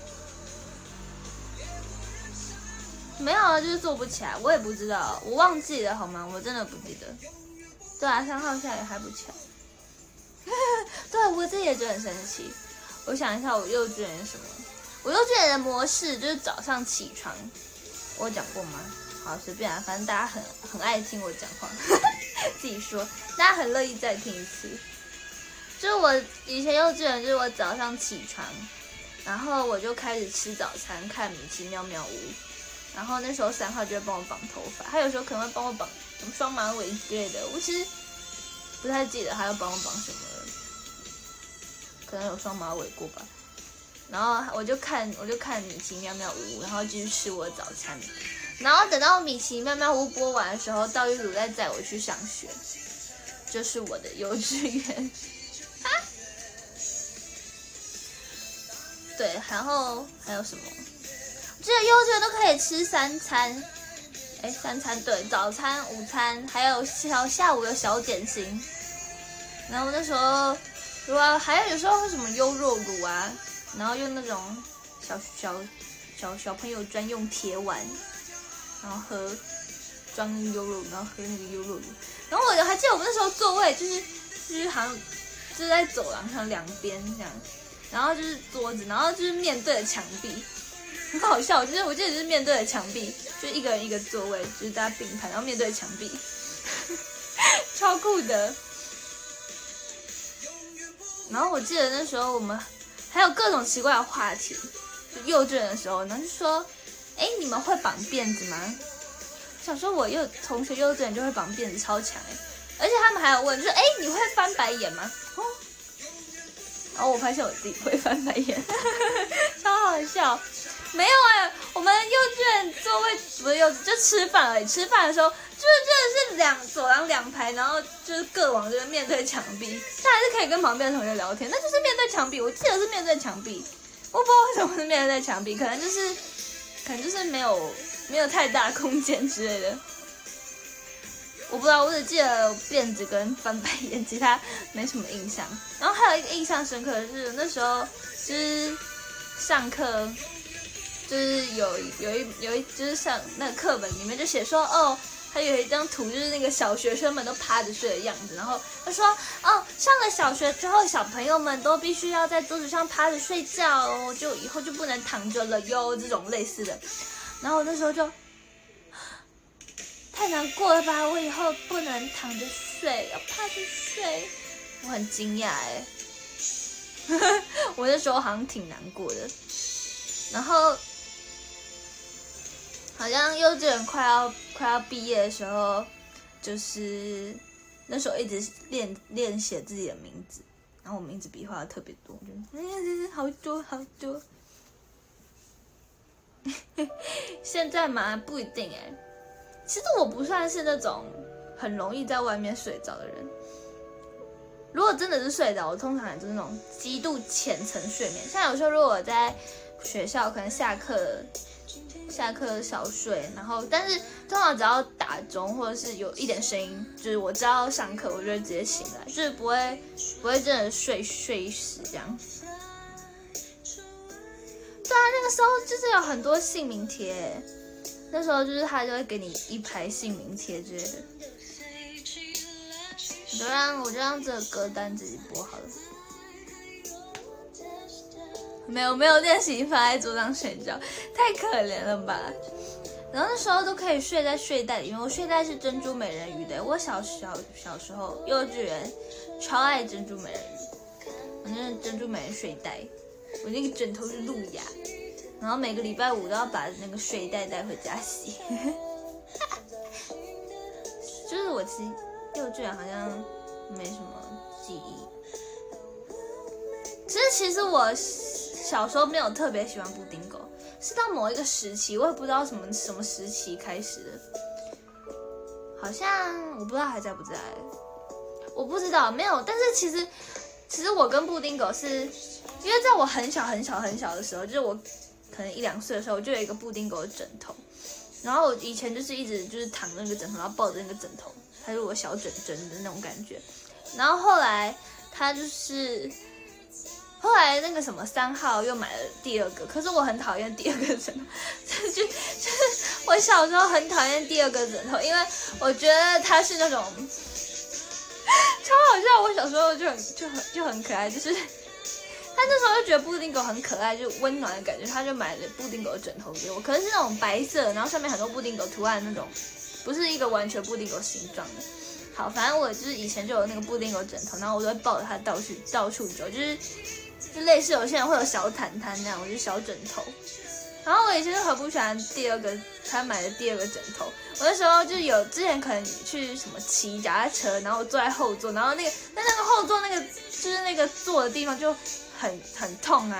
没有啊，就是做不起来，我也不知道，我忘记了好吗？我真的不记得。对啊，三号下也嗨不起来。对，我自己也觉得很神奇。我想一下，我幼稚园什么？我幼稚园的模式就是早上起床，我有讲过吗？好，随便啊，反正大家很很爱听我讲话，自己说，大家很乐意再听一次。就是我以前幼稚园，就是我早上起床，然后我就开始吃早餐，看《米奇妙妙屋》，然后那时候三号就会帮我绑头发，他有时候可能会帮我绑什么双马尾之类的，我其实不太记得他要帮我绑什么了，可能有双马尾过吧。 然后我就看我就看米奇妙妙屋，然后继续吃我的早餐。然后等到米奇妙妙屋播完的时候，道玉茹再载我去上学，就是我的幼稚园。对，然后还有什么？我记得幼稚园都可以吃三餐，哎，三餐对，早餐、午餐，还有小下午的小点心。然后那时候，如果还有有时候会什么优酪乳啊，然后用那种小小小小朋友专用铁碗，然后喝装优酪乳，然后喝那个优酪乳。然后我还记得我们那时候座位就是就是好像就是在走廊上两边这样。然后就是桌子，然后就是面对着墙壁，很好笑。就是我记得就是面对着墙壁，就一个人一个座位，就是大家并排，然后面对着墙壁，超酷的。然后我记得那时候我们还有各种奇怪的话题，就幼稚园的时候，然后就说：“哎，你们会绑辫子吗？”想说我幼同学幼稚园就会绑辫子，超强哎！而且他们还有问，就是：“哎，你会翻白眼吗？”哦。然后我发现我自己会翻白眼，超好笑。没有哎、欸，我们幼稚园座位不是幼稚，就吃饭而已。吃饭的时候，就是真的是两走廊两排，然后就是各往这边面对墙壁，但还是可以跟旁边的同学聊天。那就是面对墙壁，我记得是面对墙壁，我不知道为什么是面对墙壁，可能就是可能就是没有没有太大空间之类的。我不知道，我只记得辫子跟翻白眼，其他没什么印象。然后还有一个印象深刻的是，那时候就是上课，就是有有一有一就是上那个课本里面就写说，哦，还有一张图，就是那个小学生们都趴着睡的样子。然后他说，哦，上了小学之后，小朋友们都必须要在桌子上趴着睡觉哦，就以后就不能躺着了哟，这种类似的。然后我那时候就。太难过了吧！我以后不能躺着睡，要趴着睡。我很惊讶哎，我那时候好像挺难过的。然后好像幼稚园快要快要毕业的时候，就是那时候一直练练写自己的名字，然后我名字笔画的特别多，就嗯好多好多。现在嘛不一定哎。其实我不算是那种很容易在外面睡着的人。如果真的是睡着，我通常也就是那种极度浅层睡眠。像有时候如果我在学校，可能下课下课小睡，然后但是通常只要打钟或者是有一点声音，就是我知道要上课，我就会直接醒来，就是不会不会真的睡睡死这样。对啊，那个时候就是有很多姓名贴。那时候就是他就会给你一排姓名贴之类的，我就让我就让这个歌单自己播好了。没有没有练习放在桌上睡觉，太可怜了吧？然后那时候都可以睡在睡袋里面，我睡袋是珍珠美人鱼的。我小小小时候幼稚园超爱珍珠美人鱼，反正珍珠美人睡袋，我那个枕头是露雅。然后每个礼拜五都要把那个睡袋带回家洗，就是我其实幼稚园好像没什么记忆。其实其实我小时候没有特别喜欢布丁狗，是到某一个时期，我也不知道什么什么时期开始的，好像我不知道还在不在，我不知道没有。但是其实其实我跟布丁狗是因为在我很小很小很小的时候，就是我。可能一两岁的时候，我就有一个布丁狗的枕头，然后我以前就是一直就是躺那个枕头，然后抱着那个枕头，它是我小枕枕的那种感觉。然后后来它就是后来那个什么三号又买了第二个，可是我很讨厌第二个枕头，就就是我小时候很讨厌第二个枕头，因为我觉得它是那种超好笑。我小时候就很就很就很可爱，就是。他那时候就觉得布丁狗很可爱，就温暖的感觉，他就买了布丁狗的枕头给我。可是是那种白色，然后上面很多布丁狗图案那种，不是一个完全布丁狗形状的。好，反正我就是以前就有那个布丁狗枕头，然后我都会抱着它到处到处走，就是就类似有些人会有小毯毯那样，我就是小枕头。然后我以前就很不喜欢第二个他买的第二个枕头，我那时候就有之前可能去什么骑脚踏车，然后我坐在后座，然后那个在那个后座那个就是那个坐的地方就。很很痛啊，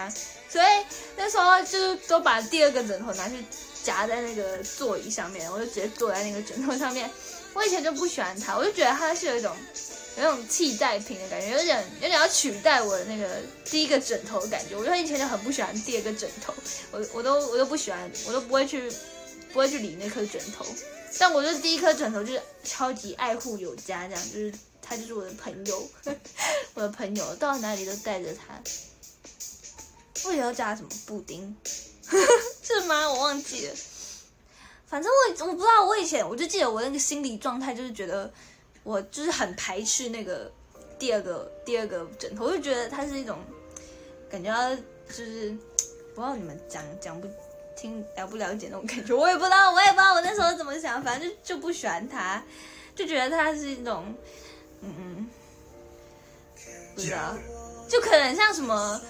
所以那时候就是都把第二个枕头拿去夹在那个座椅上面，我就直接坐在那个枕头上面。我以前就不喜欢它，我就觉得它是有一种有一种替代品的感觉，有点有点要取代我的那个第一个枕头的感觉。我就以前就很不喜欢第二个枕头，我我都我都不喜欢，我都不会去不会去理那颗枕头。但我就是第一颗枕头就是超级爱护有加，这样就是他就是我的朋友，我的朋友到哪里都带着他。我以后叫他什么布丁，是吗？我忘记了。反正我我不知道，我以前我就记得我那个心理状态就是觉得我就是很排斥那个第二个第二个枕头，我就觉得它是一种感觉要就是不知道你们讲讲不听了不了解那种感觉，我也不知道，我也不知道我那时候怎么想，反正就就不喜欢它，就觉得它是一种嗯嗯，不知道，就可能像什么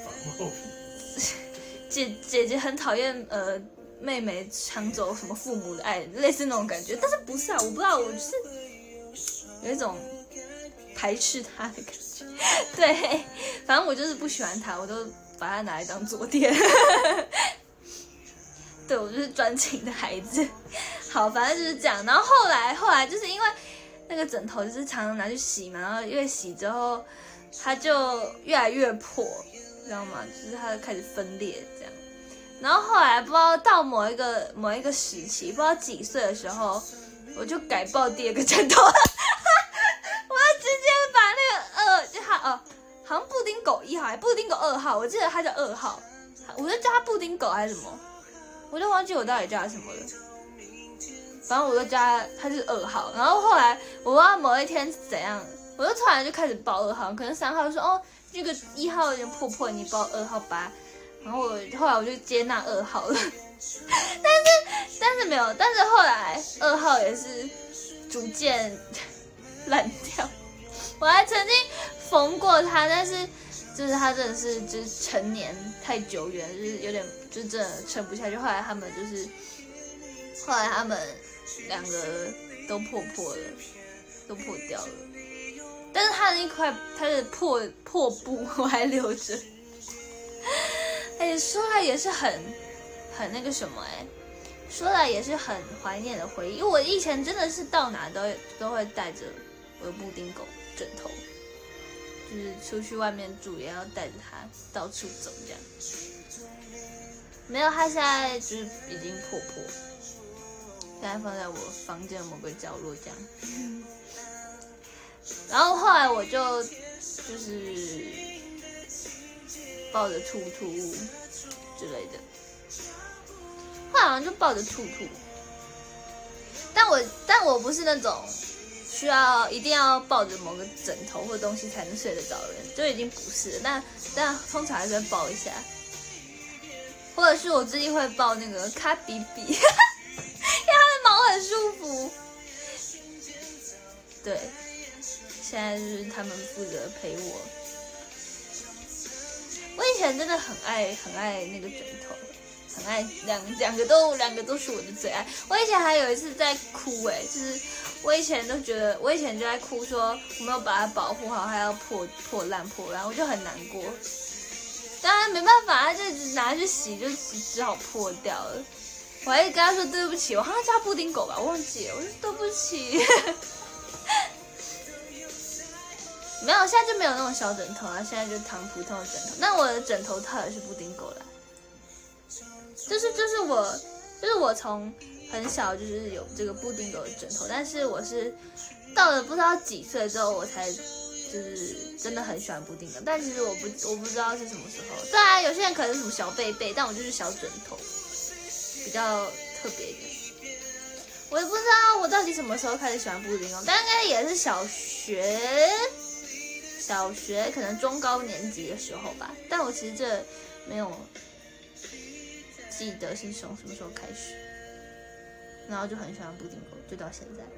姐姐姐很讨厌呃。妹妹抢走什么父母的爱，类似那种感觉，但是不是啊？我不知道，我就是有一种排斥他的感觉。对，反正我就是不喜欢他，我都把他拿来当坐垫。对，我就是专情的孩子。好，反正就是这样。然后后来，后来就是因为那个枕头就是常常拿去洗嘛，然后越洗之后，它就越来越破，知道吗？就是它开始分裂这样。然后后来不知道到某一个某一个时期，不知道几岁的时候，我就改报第二个枕头了。我要直接把那个二，就它哦，好像布丁狗一号，还布丁狗二号，我记得它叫二号，我就叫它布丁狗还是什么，我就忘记我到底叫它什么了。反正我就叫它，它是二号。然后后来我不知道某一天是怎样，我就突然就开始报二号，可能三号就说哦，这个一号有点破破，你报二号吧。然后我后来我就接纳二号了，但是但是没有，但是后来二号也是逐渐烂掉。我还曾经缝过它，但是就是它真的是就是成年太久远，就是有点就真的撑不下去。后来他们就是后来他们两个都破破了，都破掉了。但是它的一块它的破破布我还留着。哎，说来也是很很那个什么哎，说来也是很怀念的回忆。因为我以前真的是到哪都都会带着我的布丁狗枕头，就是出去外面住也要带着它到处走这样。没有，它现在就是已经破破，现在放在我房间的某个角落这样。然后后来我就就是抱着兔兔之类的，后来好像就抱着兔兔，但我但我不是那种需要一定要抱着某个枕头或东西才能睡得着的人，就已经不是了。但但通常还是会抱一下，或者是我最近会抱那个卡比比，因为它的毛很舒服。对，现在就是他们负责陪我。我以前真的很爱很爱那个枕头，很爱两两个都两个都是我的最爱。我以前还有一次在哭哎、欸，就是我以前都觉得我以前就在哭说我没有把它保护好，还要破破烂破烂，我就很难过。当然没办法，他就拿去洗就只好破掉了。我还跟他说对不起，我好像叫布丁狗吧，我忘记了，我说对不起。没有，现在就没有那种小枕头啊，现在就躺普通的枕头。那我的枕头套也是布丁狗啦，就是就是我就是我从很小就是有这个布丁狗的枕头，但是我是到了不知道几岁之后，我才就是真的很喜欢布丁狗。但其实我不我不知道是什么时候。对啊，有些人可能是什么小贝贝，但我就是小枕头，比较特别一点。我也不知道我到底什么时候开始喜欢布丁狗，但应该也是小学。小学可能中高年级的时候吧，但我其实这没有记得是从什么时候开始，然后就很喜欢布丁狗，就到现在。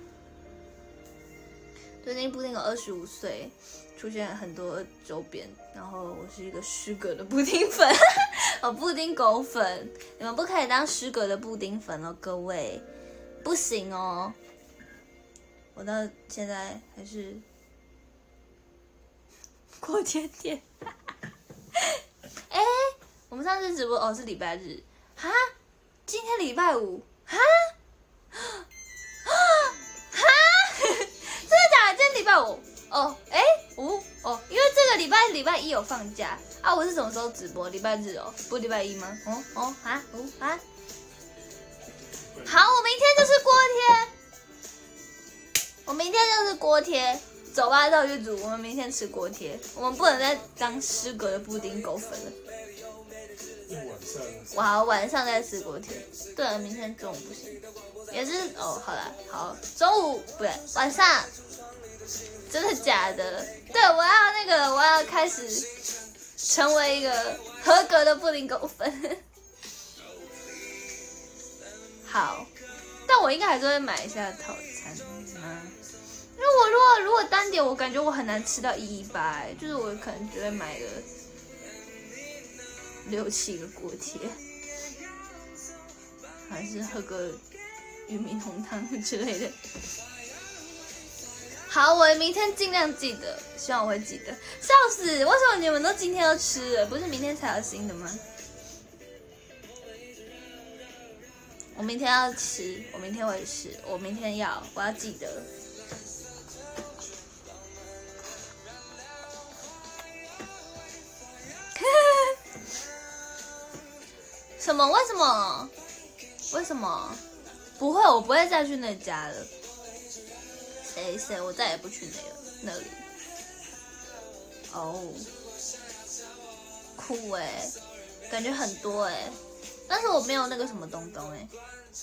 最近布丁狗二十五岁，出现了很多周边，然后我是一个失格的布丁粉，哦，布丁狗粉，你们不可以当失格的布丁粉哦，各位，不行哦，我到现在还是。过甜点，哎， 我们上次直播哦是礼拜日，哈，今天礼拜五，哈，哈，哈，真的假的？今天礼拜五，哦，哎，五，哦，因为这个礼拜礼拜一有放假啊，我是什么时候直播？礼拜日哦，不礼拜一吗？哦哦啊五啊，好，我明天就是锅贴，我明天就是锅贴。走吧，道具组，我们明天吃锅贴，我们不能再当失格的布丁狗粉了。 晚上。 哇，晚上再吃锅贴。对了，明天中午不行，也是哦。好啦，好，中午不对，晚上。真的假的？对，我要那个，我要开始成为一个合格的布丁狗粉。好，但我应该还是会买一下套餐吗？因为我如果如果单点，我感觉我很难吃到一一八，就是我可能就会买个六七个锅贴，还是喝个玉米浓汤之类的。好，我明天尽量记得，希望我会记得。笑死！为什么你们都今天都吃了，不是明天才有新的吗？我明天要吃，我明天会吃，我明天要，我要记得。什么？为什么？为什么？不会，我不会再去那家了。谁谁，我再也不去那个那里。哦，酷哎、欸，感觉很多哎、欸，但是我没有那个什么东东哎、欸，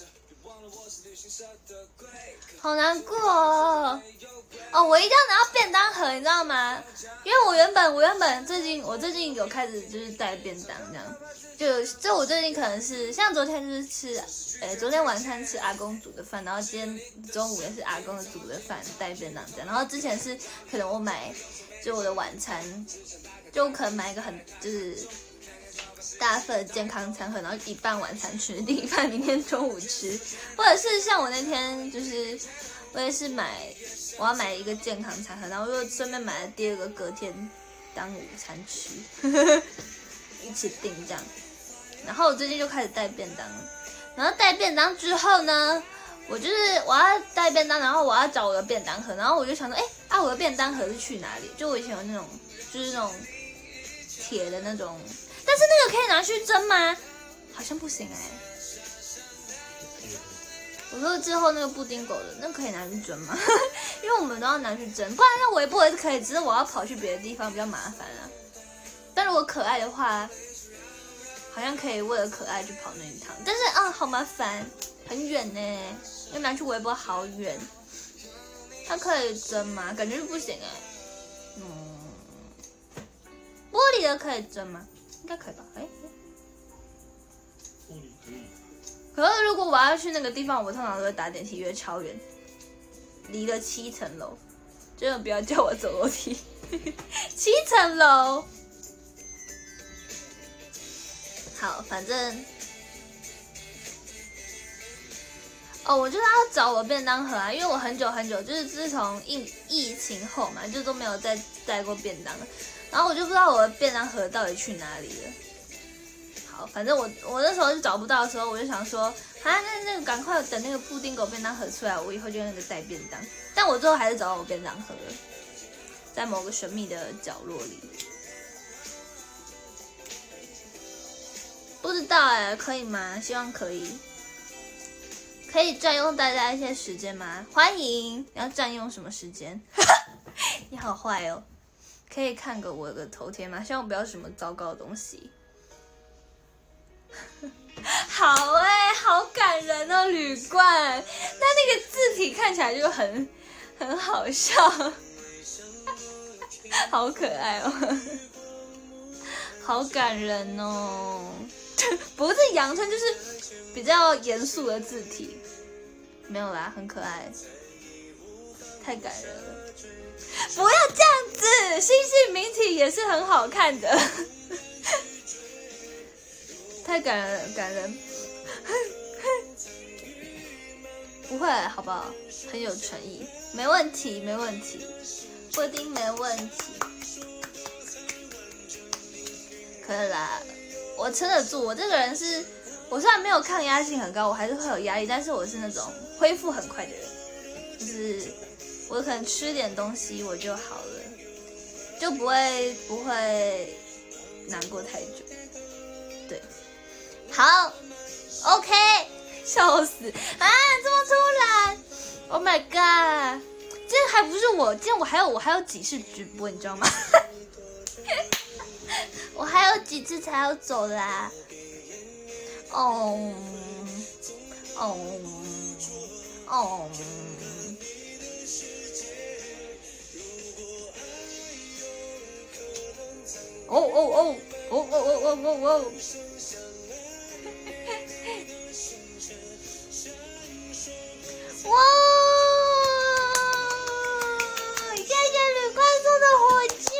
好难过哦。哦，我一定要拿到便当盒，你知道吗？因为我原本我原本最近我最近有开始就是带便当这样，就就我最近可能是像昨天就是吃，诶昨天晚餐吃阿公煮的饭，然后今天中午也是阿公煮的饭带便当这样，然后之前是可能我买就我的晚餐，就可能买一个很就是大份的健康餐盒，然后一半晚餐吃，另一半明天中午吃，或者是像我那天就是我也是买。我要买一个健康餐盒，然后又顺便买了第二个，隔天当午餐吃，一起订这样。然后我最近就开始带便当，然后带便当之后呢，我就是我要带便当，然后我要找我的便当盒，然后我就想说，哎，啊我的便当盒是去哪里？就我以前有那种，就是那种铁的那种，但是那个可以拿去蒸吗？好像不行哎、欸。我说之后那个布丁狗的那可以拿去蒸吗？因为我们都要拿去蒸，不然那微波也是可以，只是我要跑去别的地方比较麻烦啊。但如果可爱的话，好像可以为了可爱去跑那一趟，但是啊好麻烦，很远呢，要拿去微波好远。它可以蒸吗？感觉不行哎、欸。嗯，玻璃的可以蒸吗？应该可以吧？哎、欸。 玻璃可以。 可是如果我要去那个地方，我通常都会打电梯，因为超远，离了七层楼，真的不要叫我走楼梯，七层楼。好，反正，哦，我就是要找我便当盒啊，因为我很久很久，就是自从疫疫情后嘛，就都没有再带过便当了，然后我就不知道我的便当盒到底去哪里了。反正我我那时候就找不到的时候，我就想说，啊，那那个赶快等那个布丁狗便当盒出来，我以后就那个带便当。但我最后还是找到我便当盒了，在某个神秘的角落里。不知道哎，可以吗？希望可以。可以占用大家一些时间吗？欢迎。你要占用什么时间？你好坏哦。可以看个我的头贴吗？希望不要什么糟糕的东西。好哎、欸，好感人哦，铝罐。那那个字体看起来就很很好笑，好可爱哦，好感人哦。不是阳春，就是比较严肃的字体，没有啦，很可爱，太感人了。不要这样子，星星名体也是很好看的。太感人了，感人，不会，好不好？很有诚意，没问题，没问题，布丁没问题，可以啦。 我撑得住。我这个人是，我虽然没有抗压性很高，我还是会有压力，但是我是那种恢复很快的人，就是我可能吃点东西我就好了，就不会不会难过太久。对，好 ，OK， 笑死啊，这么突然 ，Oh my god！ 今天还不是我，今天我还有我还有几次直播，你知道吗？我还有几次才要走啦。哦哦哦。哦哦哦哦哦哦哦哦哦！哇！谢谢铝罐送的火箭，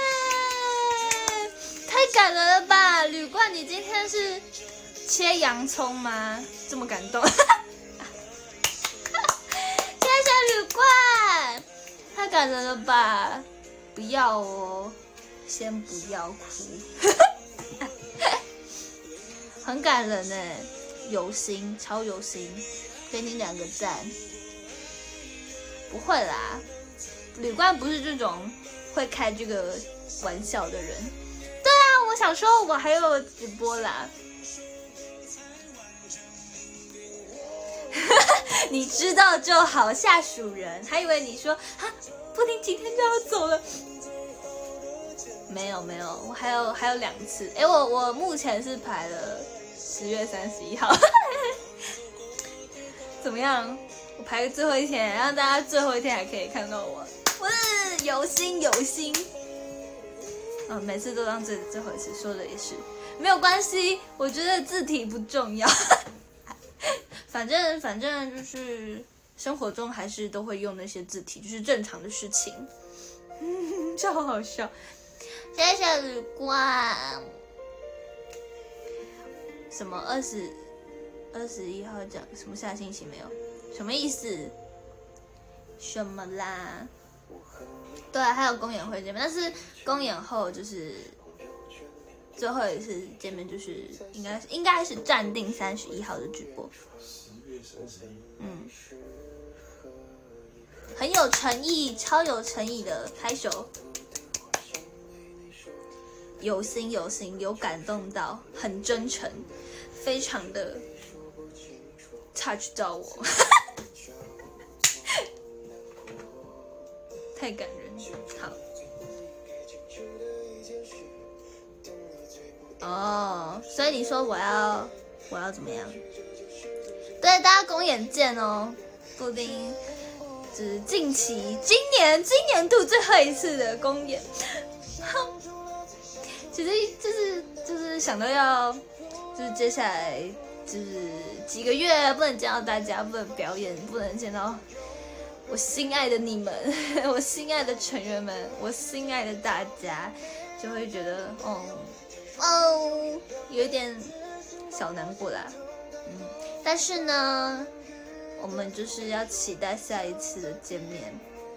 太感人了吧！铝罐，你今天是切洋葱吗？这么感动！谢谢铝罐，太感人了吧！不要哦。先不要哭，很感人哎，有心，超有心，给你两个赞。不会啦，吕冠不是这种会开这个玩笑的人。对啊，我想说我还有直播啦。你知道就好，下属人，还以为你说啊，布丁今天就要走了。没有没有，我还有还有两次。哎，我我目前是排了十月三十一号，怎么样？我排个最后一天，让大家最后一天还可以看到我，我是有心有心。嗯，每次都当最最后一次，说的也是没有关系，我觉得字体不重要，反正反正就是生活中还是都会用那些字体，就是正常的事情。嗯，这好好笑。谢谢吕冠。什么二十二十一号讲什么下星期没有？什么意思？什么啦？对，还有公演会见面，但是公演后就是最后一次见面，就是应该是应该是暂定三十一号的直播。 十月三十一。 嗯，很有诚意，超有诚意的拍手。有心有心，有感动到，很真诚，非常的 touch 到我，太感人。好，哦，所以你说我要我要怎么样？对，大家公演见哦，布丁，就是近期今年今年度最后一次的公演。其实就是就是想到要，就是接下来就是几个月不能见到大家，不能表演，不能见到我心爱的你们，我心爱的成员们，我心爱的大家，就会觉得哦哦有一点小难过啦。嗯，但是呢，我们就是要期待下一次的见面。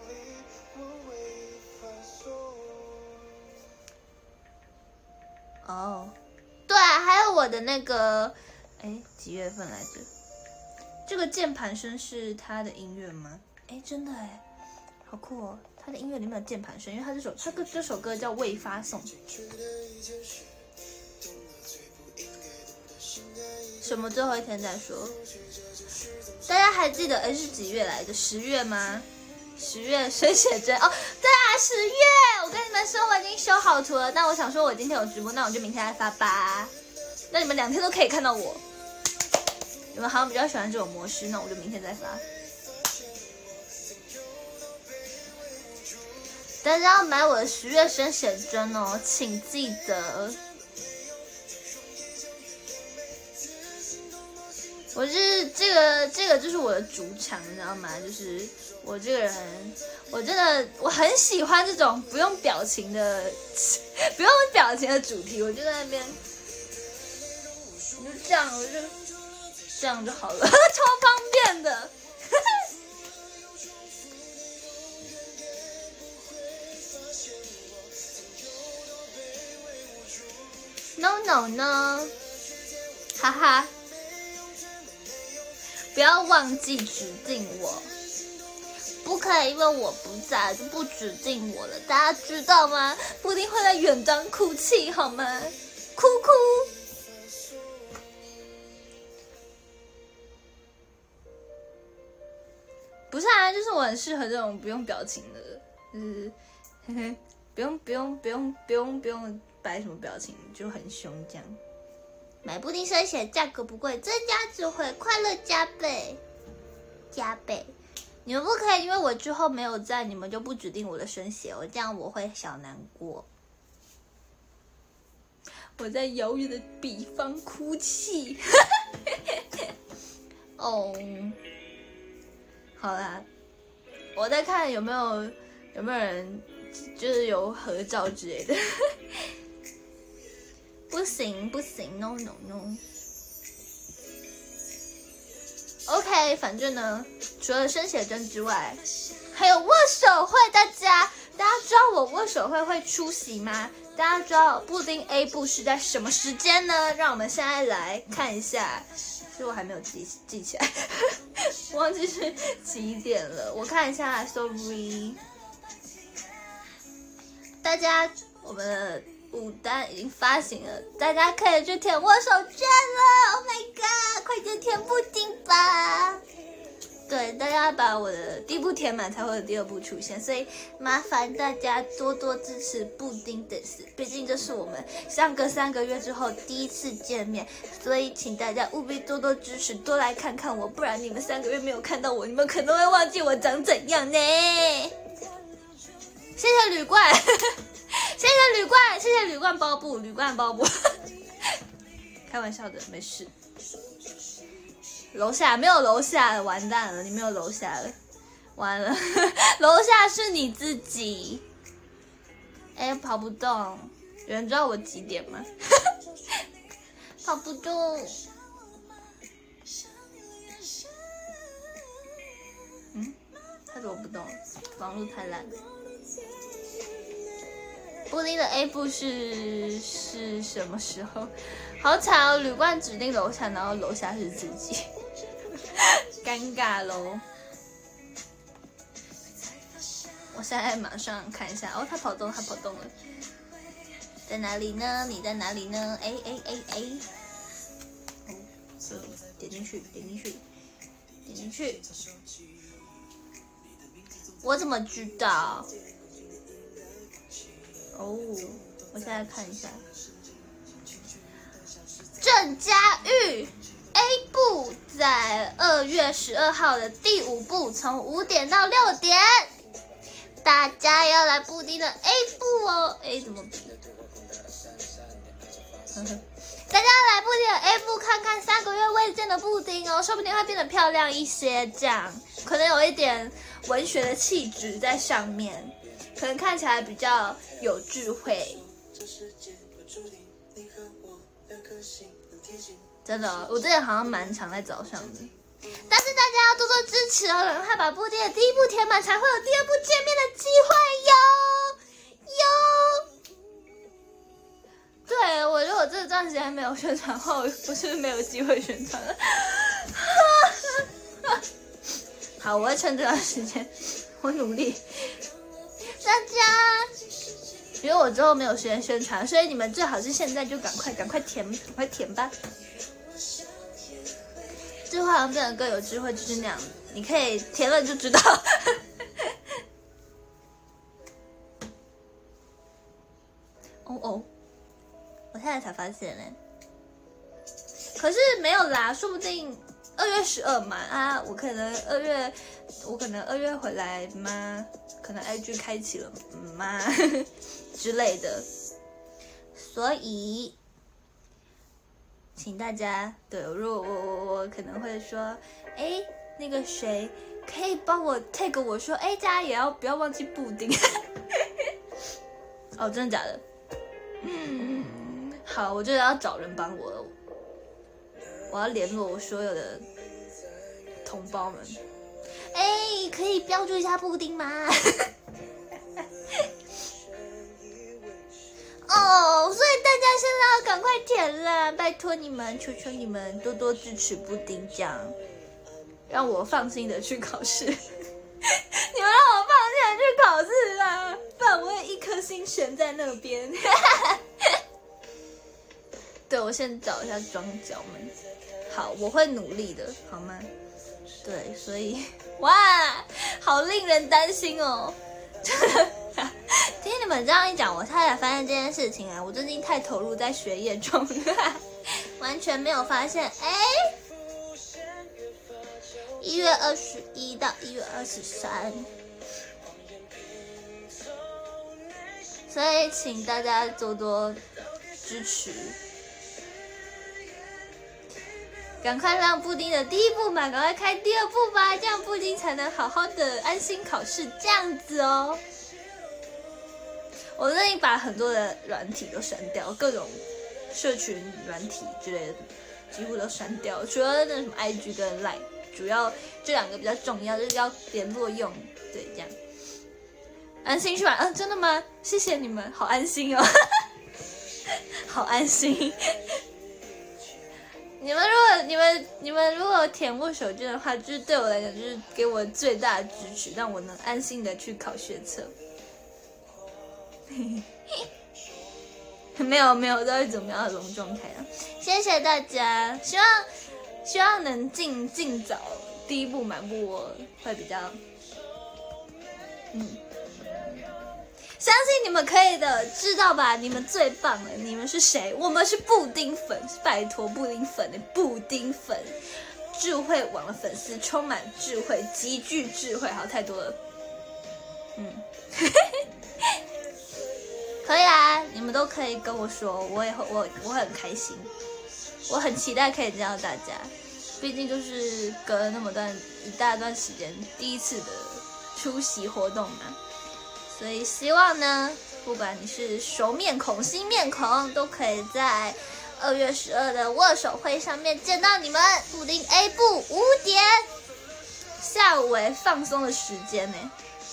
哦，对啊，还有我的那个，哎，几月份来着？这个键盘声是他的音乐吗？哎，真的哎，好酷哦！他的音乐里面有键盘声，因为他这首他歌这首歌叫《未发送》。什么最后一天再说？大家还记得哎是几月来着？十月吗？十月水写真哦，对啊，十月，我跟你们说我已经修好图了。那我想说，我今天有直播，那我就明天来发吧。那你们两天都可以看到我。你们好像比较喜欢这种模式，那我就明天再发。大家要买我的十月生写真哦，请记得。我是这个这个就是我的主场，你知道吗？就是我这个人，我真的我很喜欢这种不用表情的，不用表情的主题。我就在那边，我就这样，我就这样就好了，超方便的。 No no no， 哈哈，不要忘记指定我，不可以因为我不在就不指定我了，大家知道吗？布丁会在远端哭泣好吗？哭哭。不是啊，就是我很适合这种不用表情的，就是嘿嘿，不用不用不用不用不用摆什么表情，就很凶这样。买布丁生写价格不贵，增加智慧，快乐加倍，加倍。你们不可以因为我之后没有在，你们就不指定我的生写哦，这样我会小难过。我在遥远的彼方哭泣。哦。好啦，我在看有没有有没有人就是有合照之类的。不行不行 ，no no no。OK， 反正呢，除了生写真之外，还有握手会，大家大家知道我握手会会出席吗？大家知道布丁 A 部是在什么时间呢？让我们现在来看一下。其实我还没有记记起来，忘记是几点了。我看一下 ，sorry。大家，我们的舞单已经发行了，大家可以去填握手券了。Oh my god， 快点填布丁吧！对，大家把我的第一部填满，才会有第二部出现，所以麻烦大家多多支持布丁的事，毕竟这是我们相隔三个月之后第一次见面，所以请大家务必多多支持，多来看看我，不然你们三个月没有看到我，你们可能会忘记我长怎样呢。谢谢旅冠，谢谢旅冠，谢谢旅冠包布，旅冠包布，开玩笑的，没事。楼下没有楼下了，完蛋了！你没有楼下了，完了，楼下是你自己。哎，跑不动，有人知道我几点吗？跑不动。嗯，他怎么不动？网络太烂了。布丁的 A 部是是什么时候？好惨哦！旅馆指定楼下，然后楼下是自己，尴尬咯。我现在马上看一下，哦，他跑动，他跑动了，在哪里呢？你在哪里呢？哎哎哎哎，哦，点进去，点进去，点进去。我怎么知道？哦，我现在看一下。郑嘉玉 A 部在二月十二号的第五部，从五点到六点，大家要来布丁的 A 部哦。A 怎么比？大家来布丁的 A 部看看三个月未见的布丁哦，说不定会变得漂亮一些，这样可能有一点文学的气质在上面，可能看起来比较有智慧。真的、哦，我之前好像蛮常在早上的，但是大家要多多支持哦，赶快把布丁的第一步填满，才会有第二步见面的机会哟哟。对，我如果这段时间没有宣传的话，我不是没有机会宣传了。好，我会趁这段时间，我努力。大家，因为我之后没有时间宣传，所以你们最好是现在就赶快赶快填，赶快填吧。智慧好像变得更有智慧，就是那样，你可以填了就知道。哦哦，我现在才发现呢，可是没有啦，说不定二月十二嘛啊，我可能二月，我可能二月回来吗？可能 I G 开启了吗之类的，所以。请大家对，如果我我我可能会说，哎，那个谁可以帮我 tag 我说，哎，大家也要不要忘记布丁？哦，真的假的？嗯，好，我就要找人帮我了，我要联络我所有的同胞们。哎，可以标注一下布丁吗？ 哦，所以大家现在要赶快填啦，拜托你们，求求你们多多支持布丁酱，让我放心的去考试。你们让我放心的去考试啦，不然我也一颗心悬在那边。对，我先找一下庄脚们。好，我会努力的，好吗？对，所以哇，好令人担心哦。听你们这样一讲，我才发现这件事情啊，我最近太投入在学业中，完全没有发现。哎，一月二十一到一月二十三，所以请大家多多支持，赶快让布丁的第一步嘛，赶快开第二步吧，这样布丁才能好好的安心考试，这样子哦。我最近把很多的软体都删掉，各种社群软体之类的几乎都删掉，除了那什么 I G 跟 Line， 主要这两个比较重要，就是要联络用，对，这样安心去吧。啊，真的吗？谢谢你们，好安心哦，好安心。你们如果你们你们如果填握手券的话，就是对我来讲就是给我最大的支持，让我能安心的去考学测。没有没有，到底怎么样的隆重开啊？谢谢大家，希望希望能尽尽早第一步满步，我会比较嗯，相信你们可以的，知道吧？你们最棒了，你们是谁？我们是布丁粉，拜托布丁粉的布丁粉，智慧网的粉丝，充满智慧，极具智慧，好太多了，嗯。可以啊，你们都可以跟我说，我也会我我很开心，我很期待可以见到大家，毕竟就是隔了那么段一大段时间，第一次的出席活动嘛，所以希望呢，不管你是熟面孔、新面孔，都可以在二月十二的握手会上面见到你们。布丁 A 部五点，下午为放松的时间呢，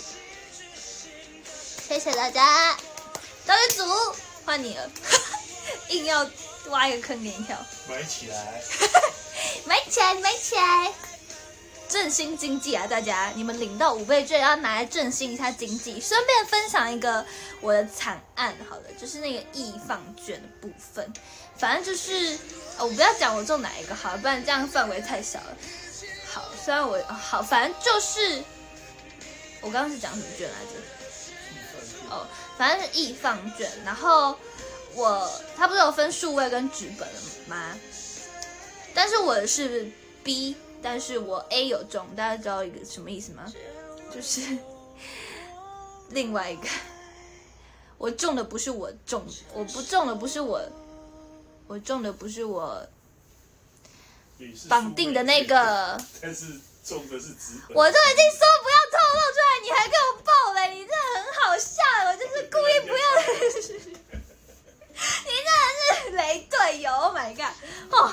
谢谢大家。导演组换你了，硬要挖一个坑给你跳， 买起来， 买起来，买起来，振兴经济啊！大家，你们领到五倍券要拿来振兴一下经济。顺便分享一个我的惨案，好了，就是那个易放券的部分。反正就是，哦、我不要讲我中哪一个好了，不然这样范围太小了。好，虽然我、哦、好，反正就是我刚刚是讲什么券来着？哦，反正是易放券，然后我它不是有分数位跟纸本了吗？但是我是 B， 但是我 A 有中，大家知道一个什么意思吗？就是另外一个，我中的不是我中，我不中的不是我，我中的不是我绑定的那个， 但是中的是纸本。 我都已经说不要透露出来，你还给我爆雷，你真的很好笑，我就是故意不要。你真的是雷队友 ，Oh my god！ 哦，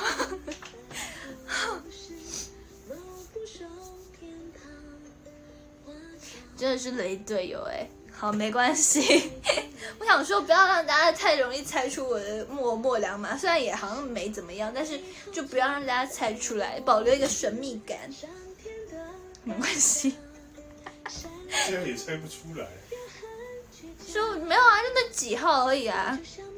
真的是雷队友哎。好，没关系。我想说，不要让大家太容易猜出我的默默良马，虽然也好像没怎么样，但是就不要让大家猜出来，保留一个神秘感。没关系， 这样也猜不出来。 说没有啊，就那几号而已啊。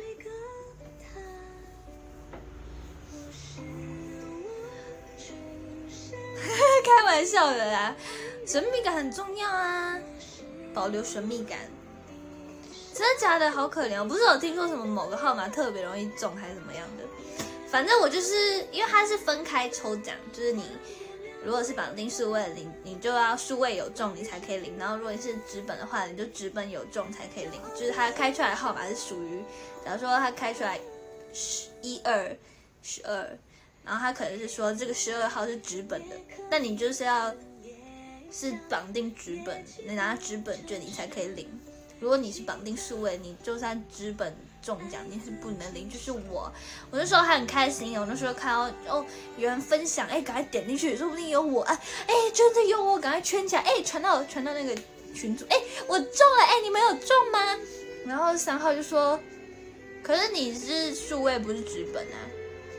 开玩笑的啦，神秘感很重要啊，保留神秘感。真的假的？好可怜哦！不是有听说什么某个号码特别容易中还是怎么样的？反正我就是因为它是分开抽奖，就是你如果是绑定数位领，你就要数位有中你才可以领，然后如果你是纸本的话，你就纸本有中才可以领。就是它开出来的号码是属于，假如说它开出来十一二十二，然后它可能是说这个十二号是纸本的，但你就是要是绑定纸本，你拿纸本券你才可以领。如果你是绑定数位，你就算纸本中奖你是不能领。就是我，我那时候还很开心，我那时候看到哦有人分享，哎，赶快点进去，说不定有我，哎哎真的有我，赶快圈起来，哎传到传到那个群组，哎我中了，哎你们有中吗？然后三号就说可是你是数位不是纸本啊？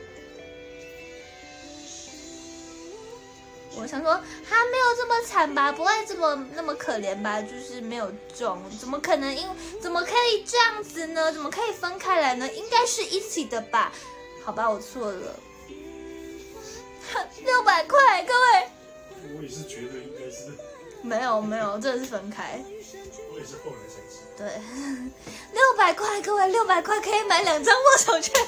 我想说，他没有这么惨吧，不会这么那么可怜吧？就是没有中，怎么可能因怎么可以这样子呢？怎么可以分开来呢？应该是一起的吧？好吧，我错了。六百块，各位。 我也是觉得应该是。 没有没有，真的是分开。 我也是后来才知道。 对，六百块，各位，六百块可以买两张握手券。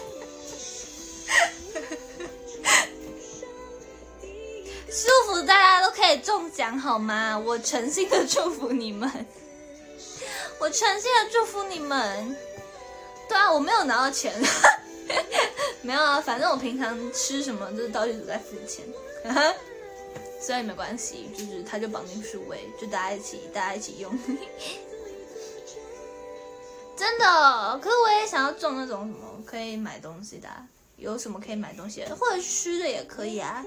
祝福大家都可以中奖好吗？我诚心的祝福你们，我诚心的祝福你们。对啊，我没有拿到钱，没有啊，反正我平常吃什么就是道具组在付钱，所以没关系，就是他就绑定数位，就大家一起大家一起用。真的，可是我也想要中那种什么可以买东西的、啊，有什么可以买东西的，或者吃的也可以啊。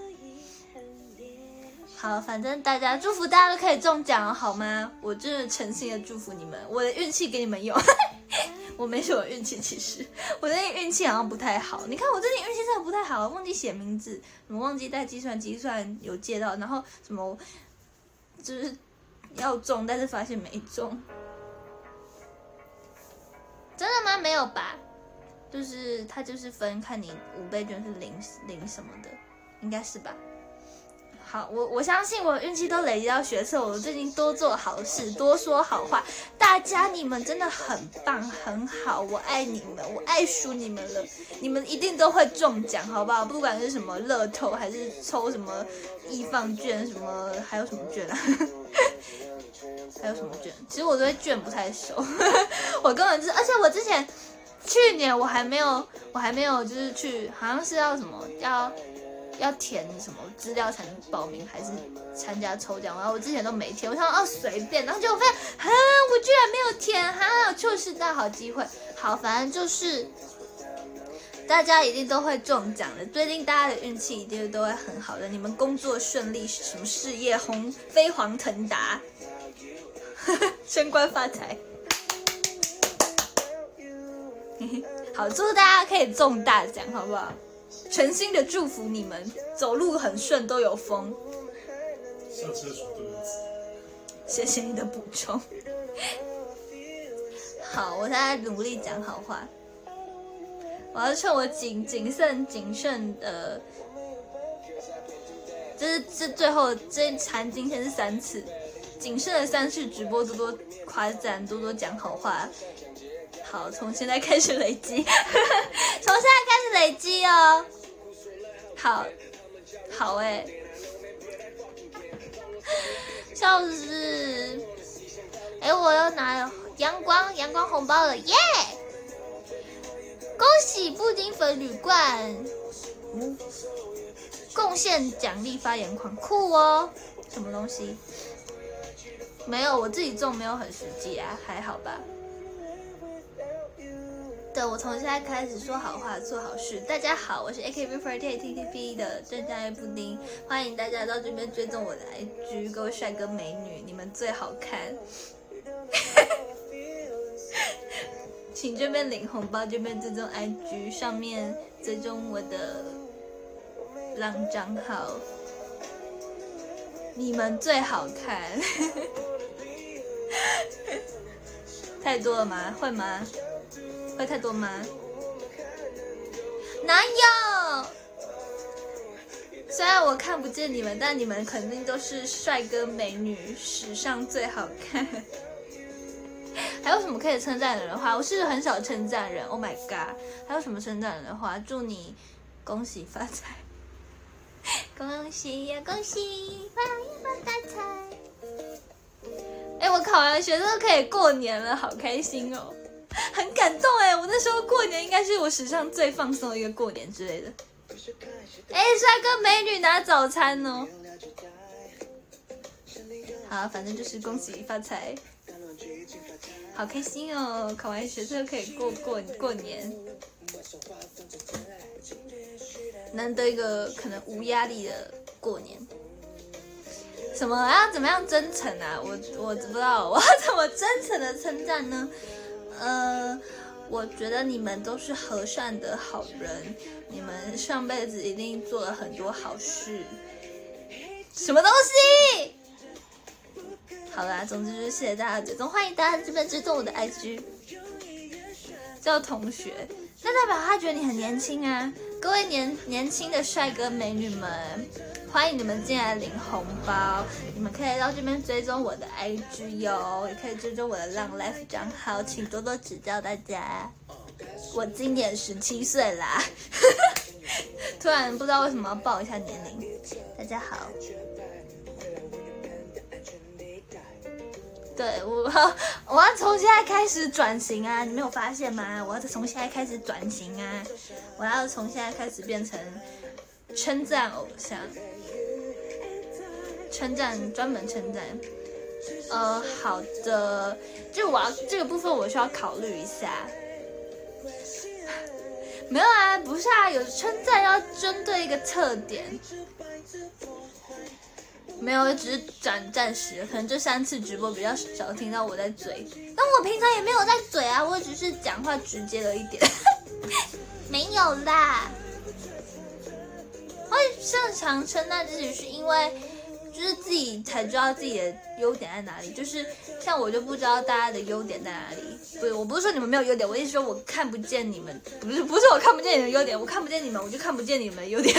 好，反正大家祝福大家都可以中奖，好吗？我真的诚心的祝福你们，我的运气给你们用。我没什么运气，其实我最近运气好像不太好。你看我最近运气真的不太好，忘记写名字，什么忘记带计算机，虽然有借到，然后什么就是要中，但是发现没中。真的吗？没有吧？就是它就是分看你五倍券是零零什么的，应该是吧？好，我我相信我运气都累积到学测，我最近多做好事，多说好话，大家你们真的很棒，很好，我爱你们，我爱数你们了，你们一定都会中奖，好不好？不管是什么乐透，还是抽什么易放券，什么还有什么券啊？还有什么券？其实我对券不太熟，我根本就是，而且我之前去年我还没有，我还没有就是去，好像是要什么要。要填什么资料才能报名，还是参加抽奖？然后我之前都没填，我想哦随便，然后结果发现，哈，我居然没有填，哈，就是大好机会。好，反正就是大家一定都会中奖的，最近大家的运气一定都会很好的，你们工作顺利，什么事业红飞黄腾达，升官发财。好，祝大家可以中大奖，好不好？诚心的祝福你们，走路很顺，都有风。 上厕所都有纸。 谢谢你的补充。好，我现在努力讲好话。我要趁我谨谨慎谨慎的，就是这最后这谈今天是三次，谨慎的三次直播，多多夸赞，多多讲好话。好，从现在开始累积，从现在开始累积哦。好，好哎、欸，笑死！哎、欸，我要拿阳光阳光红包了耶！恭喜布丁粉铝罐，嗯，贡献奖励发言款，酷哦！什么东西？没有，我自己中没有很实际啊，还好吧。对，我从现在开始说好话，做好事。大家好，我是 A K B四十八 T T P 的郑嘉布丁，欢迎大家到这边追踪我的 I G， 各位帅哥美女，你们最好看。请这边领红包，这边追踪 I G， 上面追踪我的浪账号，你们最好看。太多了吗？会吗？会太多吗？哪有？虽然我看不见你们，但你们肯定都是帅哥美女，史上最好看。还有什么可以称赞人的话？我是很少称赞人 ，Oh my god！ 还有什么称赞人的话？祝你恭喜发财，恭喜呀恭喜，发发大财！哎，我考完学生可以过年了，好开心哦！很感动哎，我那时候过年应该是我史上最放松的一个过年之类的。哎，帅哥美女拿早餐哦。好，反正就是恭喜发财，好开心哦！考完学测可以过过过年，难得一个可能无压力的过年。什么要怎么样真诚啊？我我不知道我要怎么真诚的称赞呢？呃， 我觉得你们都是和善的好人，你们上辈子一定做了很多好事。什么东西？好啦，总之就是谢谢大家的追踪，欢迎大家这边追踪我的 I G。叫同学，那代表他觉得你很年轻啊！各位年年轻的帅哥美女们，欢迎你们进来领红包。你们可以到这边追踪我的 I G 哟，也可以追踪我的浪 life 账号，请多多指教大家。我今年十七岁啦，突然不知道为什么要报一下年龄。大家好。对我，我要从现在开始转型啊！你没有发现吗？我要从现在开始转型啊！我要从现在开始变成称赞偶像，称赞专门称赞。呃，好的，就我要这个部分我需要考虑一下。没有啊，不是啊，有称赞要针对一个特点。没有，只是暂暂时，可能这三次直播比较少听到我在嘴，但我平常也没有在嘴啊，我只是讲话直接了一点，没有啦。会擅长称赞自己是因为，就是自己才知道自己的优点在哪里，就是像我就不知道大家的优点在哪里。不是，我不是说你们没有优点，我意思说我看不见你们，不是不是我看不见你们的优点，我看不见你们，我就看不见你们的优点。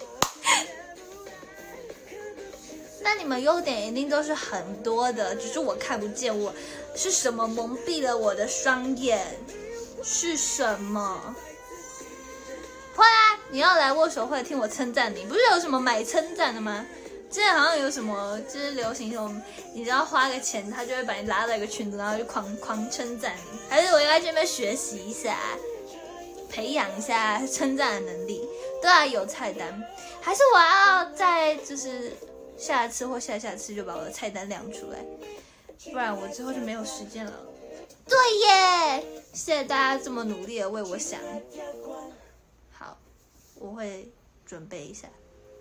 那你们优点一定都是很多的，只是我看不见。我是什么蒙蔽了我的双眼？是什么？会啊！你要来握手会听我称赞你，不是有什么买称赞的吗？之前好像有什么，就是流行什么，你只要花个钱，他就会把你拉到一个群组，然后就狂狂称赞你。还是我应该这边学习一下，培养一下称赞的能力。对啊，有菜单，还是我要在就是。下次或下下次就把我的菜单亮出来，不然我之后就没有时间了。对耶，谢谢大家这么努力的为我想。好，我会准备一下。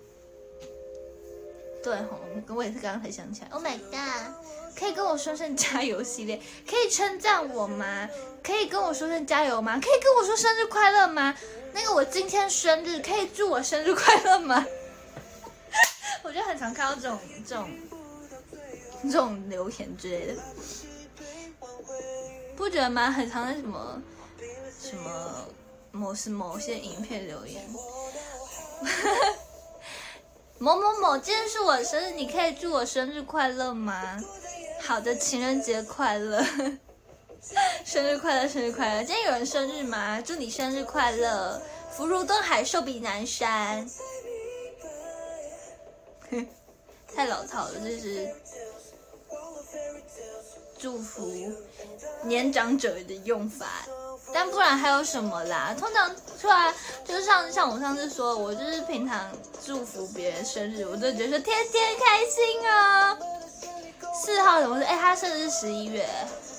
对吼，我也是刚刚才想起来。Oh my god， 可以跟我说声加油系列，可以称赞我吗？可以跟我说声加油吗？可以跟我说生日快乐吗？那个我今天生日，可以祝我生日快乐吗？我就很常看到这种这种这种留言之类的，不觉得吗？很常在什么什么某是某些影片留言，某某某，今天是我生日，你可以祝我生日快乐吗？好的，情人节快乐，生日快乐，生日快乐！今天有人生日吗？祝你生日快乐，福如东海，寿比南山。太老套了，这是祝福年长者的用法，但不然还有什么啦？通常出来就是像像我上次说，我就是平常祝福别人生日，我就觉得说天天开心啊。四号怎么是？哎，他生日是十一月，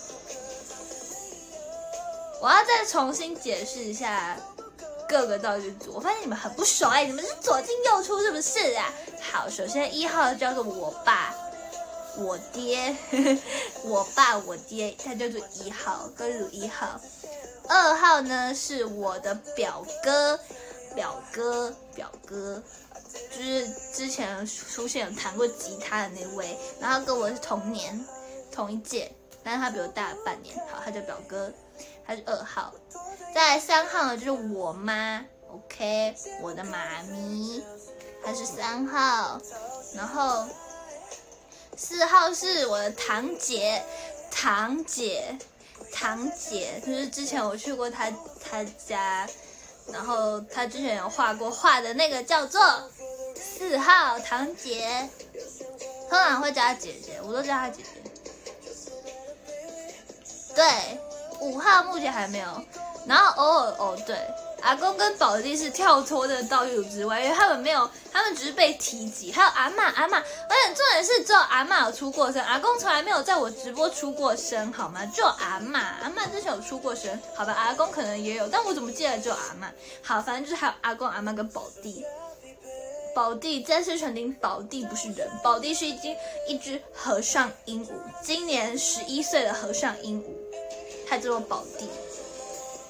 我要再重新解释一下。各个道具组，我发现你们很不熟哎，你们是左进右出是不是啊？好，首先一号叫做我爸，我爹，呵呵我爸我爹，他叫做一号，歌组一号。二号呢是我的表哥，表哥表哥，就是之前出现有弹过吉他的那位，然后跟我是同年同一届，但是他比我大半年，好，他叫表哥，他是二号。再来三号呢，就是我妈 ，OK， 我的妈咪，她是三号，然后四号是我的堂姐，堂姐，堂姐，就是之前我去过她她家，然后她之前有画过画的那个叫做四号堂姐，通常会叫她姐姐，我都叫她姐姐。对，五号目前还没有。然后偶尔哦，对，阿公跟宝弟是跳脱的道具之外，因为他们没有，他们只是被提及。还有阿嬷，阿嬷，而且重点是只有阿嬷有出过声，阿公从来没有在我直播出过声，好吗？只有阿嬷，阿嬷之前有出过声，好吧？阿公可能也有，但我怎么记得只有阿嬷？好，反正就是还有阿公、阿嬷跟宝弟。宝弟，再次澄清，宝弟不是人，宝弟是一只一只和尚鹦鹉，今年十一岁的和尚鹦鹉，它叫做宝弟。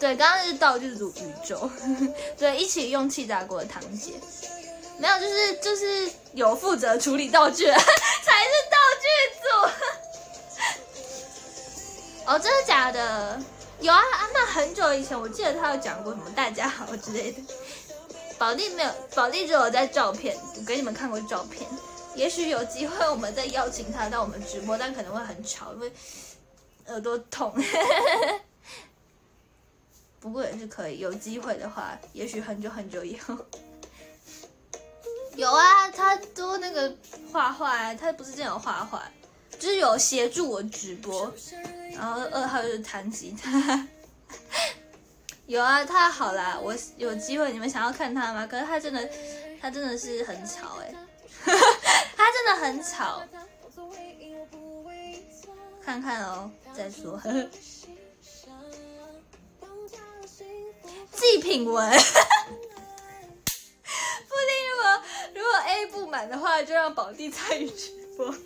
对，刚刚是道具组宇宙，对，一起用气炸锅的堂姐，没有，就是就是有负责处理道具才是道具组。哦，真的假的？有啊，啊那很久以前我记得他有讲过什么大家好之类的。宝弟没有，宝弟只有在照片，我给你们看过照片。也许有机会我们再邀请他到我们直播，但可能会很吵，因为耳朵痛。不过也是可以，有机会的话，也许很久很久以后。有啊，他都那个画画，他不是真有画画，就是有协助我直播。然后二号就是弹吉他。有啊，他好啦，我有机会，你们想要看他吗？可是他真的，他真的是很吵哎、欸，他真的很吵。看看哦，再说。祭品文，布丁如果如果 A 不满的话，就让宝弟参与直播。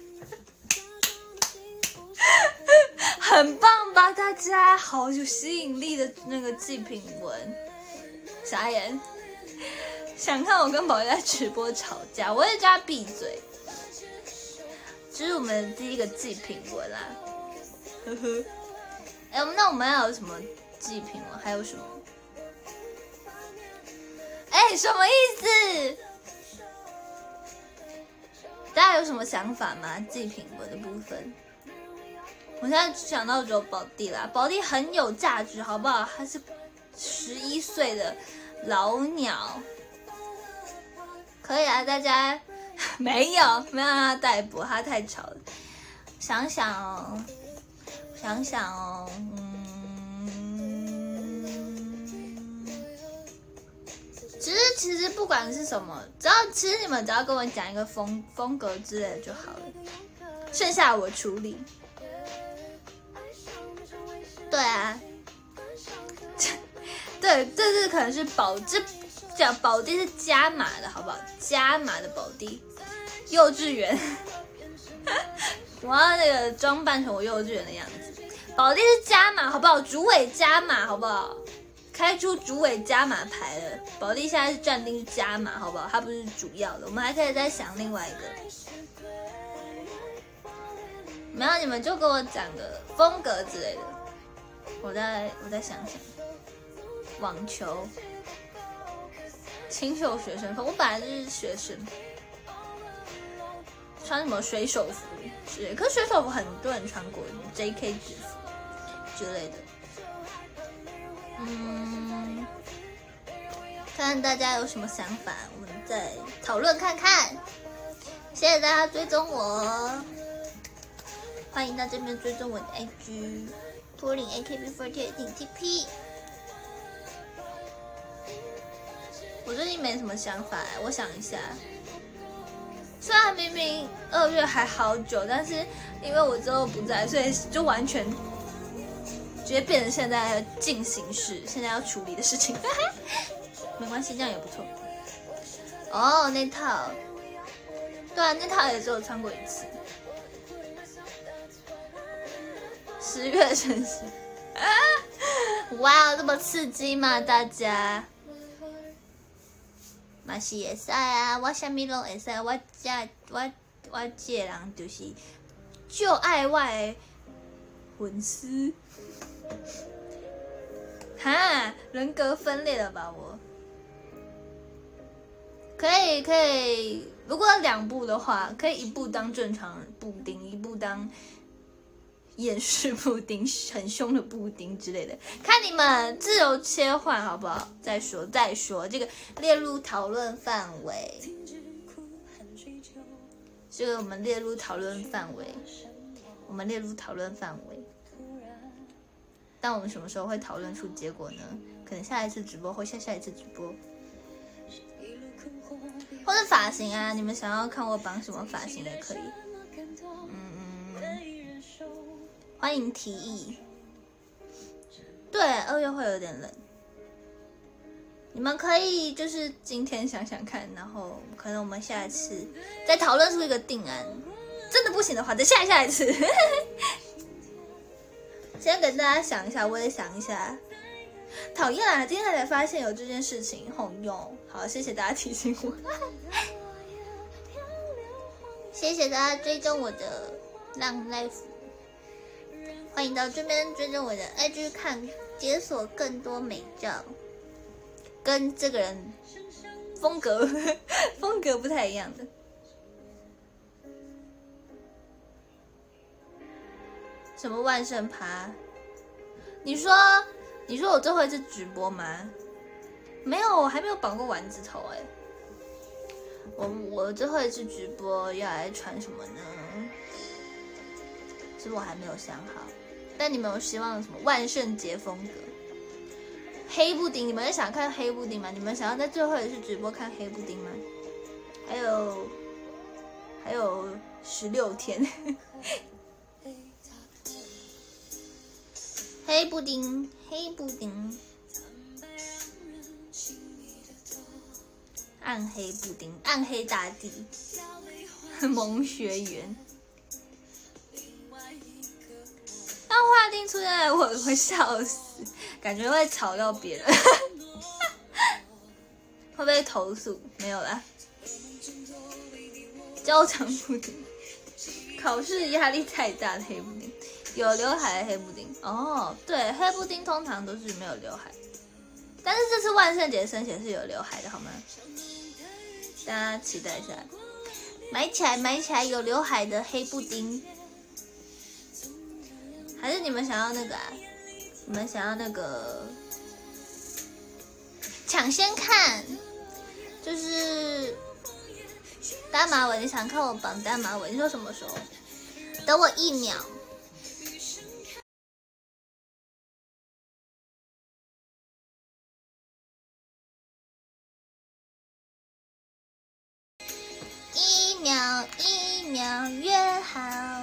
很棒吧，大家好有吸引力的那个祭品文，傻眼。想看我跟宝弟在直播吵架，我也叫他闭嘴。这是我们第一个祭品文啦，呵呵。哎，那我们还有什么祭品文？还有什么？哎，什么意思？大家有什么想法吗？祭品文的部分，我现在想到只有宝弟啦。宝弟很有价值，好不好？他是十一岁的老鸟，可以啊。大家没有没有让他逮捕，他太吵了。想想哦，想想哦，嗯。其实其实不管是什么，只要其实你们只要跟我讲一个风风格之类的就好了，剩下我处理。对啊，对，这是可能是宝，这讲宝弟是加码的好不好？加码的宝弟，幼稚园，我要那个装扮成我幼稚园的样子。宝弟是加码好不好？主委加码好不好？开出主委加码牌了，宝弟现在是暂定是加码，好不好？它不是主要的，我们还可以再想另外一个。没有，你们就跟我讲个风格之类的，我再我再想想。网球，清秀学生风，我本来就是学生，穿什么水手服之类的，可是水手服很多人穿过 ，J K 制服之类的。嗯，看看大家有什么想法，我们再讨论看看。谢谢大家追踪我，欢迎到这边追踪我的 I G 拖领 A K B 四十八 点 T P。我最近没什么想法，我想一下。虽然明明二月还好久，但是因为我之后不在，所以就完全。直接变成现在进行式，现在要处理的事情，没关系，这样也不错。哦，那套，对啊，那套也只有穿过一次。十月城市，啊，哇，这么刺激吗？大家？嘛是会使啊，我啥物拢会使，我这我我这个人就是就爱我的粉丝。哈，人格分裂了吧我？可以可以，如果两部的话，可以一部当正常布丁，一部当厌世布丁，很凶的布丁之类的，看你们自由切换好不好？再说再说，这个列入讨论范围，这个我们列入讨论范围，我们列入讨论范围。但我们什么时候会讨论出结果呢？可能下一次直播或下下一次直播，或者发型啊，你们想要看我绑什么发型也可以。嗯，欢迎提议。对，二月会有点冷，你们可以就是今天想想看，然后可能我们下一次再讨论出一个定案。真的不行的话，再下下一次。先给大家想一下，我也想一下。 讨厌啊！今天才发现有这件事情，好用。好，谢谢大家提醒我。谢谢大家追踪我的浪 life， 欢迎到这边追踪我的 I G 看解锁更多美照，跟这个人风格风格不太一样的。什么万圣趴？你说你说我最后一次直播吗？没有，我还没有绑过丸子头哎、欸。我我最后一次直播要来穿什么呢？其实我还没有想好。但你们有希望什么万圣节风格？黑布丁，你们想看黑布丁吗？你们想要在最后一次直播看黑布丁吗？还有还有十六天。黑布丁，黑布丁，暗黑布丁，暗黑大地，萌学园。当画丁出现，我会笑死，感觉会吵到别人，会被投诉？没有啦。焦糖布丁，考试压力太大的黑布丁。有刘海的黑布丁哦，对，黑布丁通常都是没有刘海，但是这次万圣节生写是有刘海的，好吗？大家期待一下，买起来，买起来，有刘海的黑布丁，还是你们想要那个啊？你们想要那个抢先看，就是单马尾，你想看我绑单马尾？你说什么时候？等我一秒。一秒一秒约好，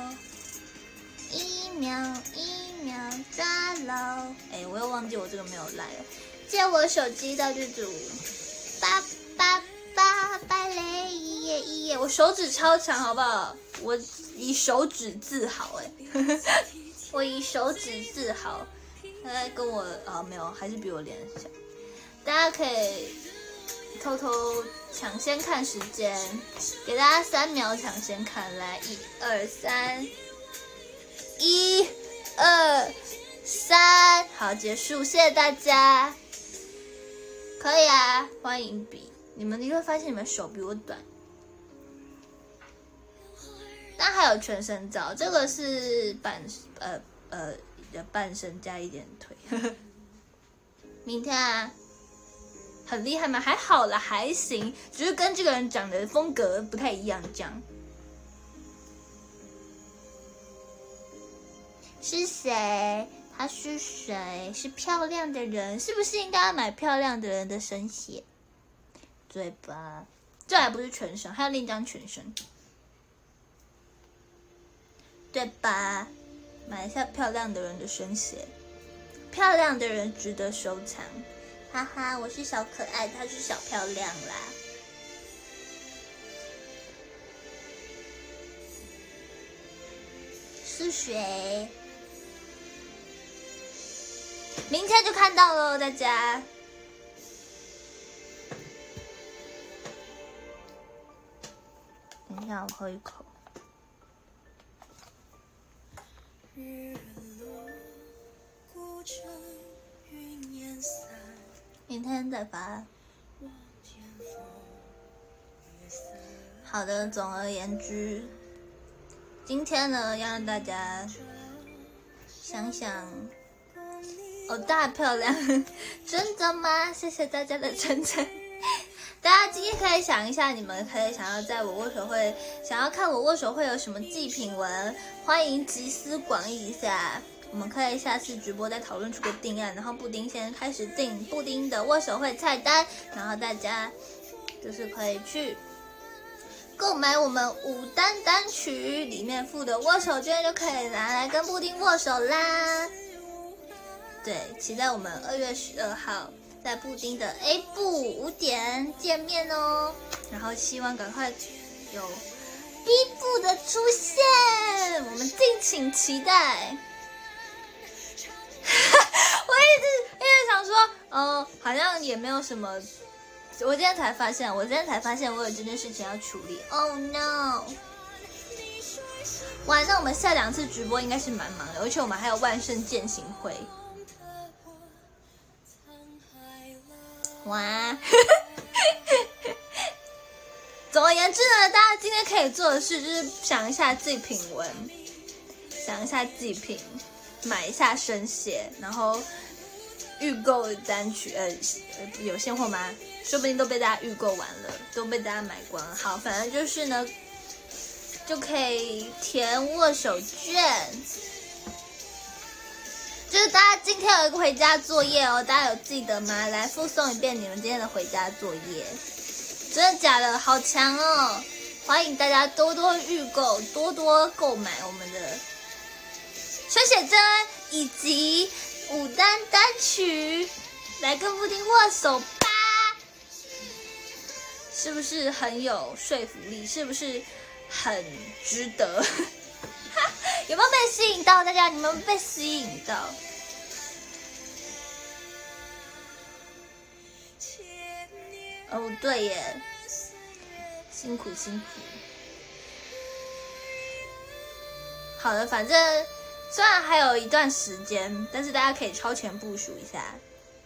一秒一秒抓牢。哎，我又忘记我这个没有来了。借我手机道具组，八八八芭蕾一夜一夜。我手指超强，好不好？我以手指自豪，哎，我以手指自豪。他在跟我啊、哦，没有，还是比我脸小。大家可以偷偷抢先看时间，给大家三秒抢先看，来，一二三，一二三，好，结束，谢谢大家。可以啊，欢迎比，你们你会发现你们手比我短。但还有全身照，这个是半呃呃半身加一点腿。明天啊。很厉害吗？还好啦，还行，只是跟这个人长得风格不太一样，这样。是谁？他是谁？是漂亮的人，是不是应该要买漂亮的人的生写？对吧？这还不是全身，还有另一张全身，对吧？买一下漂亮的人的生写，漂亮的人值得收藏。哈哈，我是小可爱，她是小漂亮啦。是谁？明天就看到了，大家。等一下，我喝一口。明天再发。好的，总而言之，今天呢要让大家想想，哦，大漂亮，真的吗？谢谢大家的称赞。大家今天可以想一下，你们可以想要在我握手会，想要看我握手会有什么祭品文，欢迎集思广益一下。我们可以下次直播再讨论出个定案，然后布丁先开始定布丁的握手会菜单，然后大家就是可以去购买我们舞单单曲里面附的握手券，就可以拿来跟布丁握手啦。对，期待我们二月十二号在布丁的 A 部五点见面哦。然后希望赶快有 B 部的出现，我们敬请期待。我一直一直想想说，嗯，好像也没有什么。我今天才发现，我今天才发现我有这件事情要处理。Oh no！ 哇，那我们下两次直播应该是蛮忙的，而且我们还有万圣践行会。哇！总而言之呢，大家今天可以做的事就是想一下祭品文，想一下祭品，买一下生写，然后预购单曲，呃，有现货吗？说不定都被大家预购完了，都被大家买光了。好，反正就是呢，就可以填握手券。就是大家今天有一个回家作业哦，大家有记得吗？来附送一遍你们今天的回家作业。真的假的？好强哦！欢迎大家多多预购，多多购买我们的生写真以及舞担单曲，来跟布丁握手吧！是不是很有说服力？是不是很值得？有没有被吸引到？大家，你们被吸引到？哦，对耶，辛苦辛苦。好的，反正虽然还有一段时间，但是大家可以超前部署一下。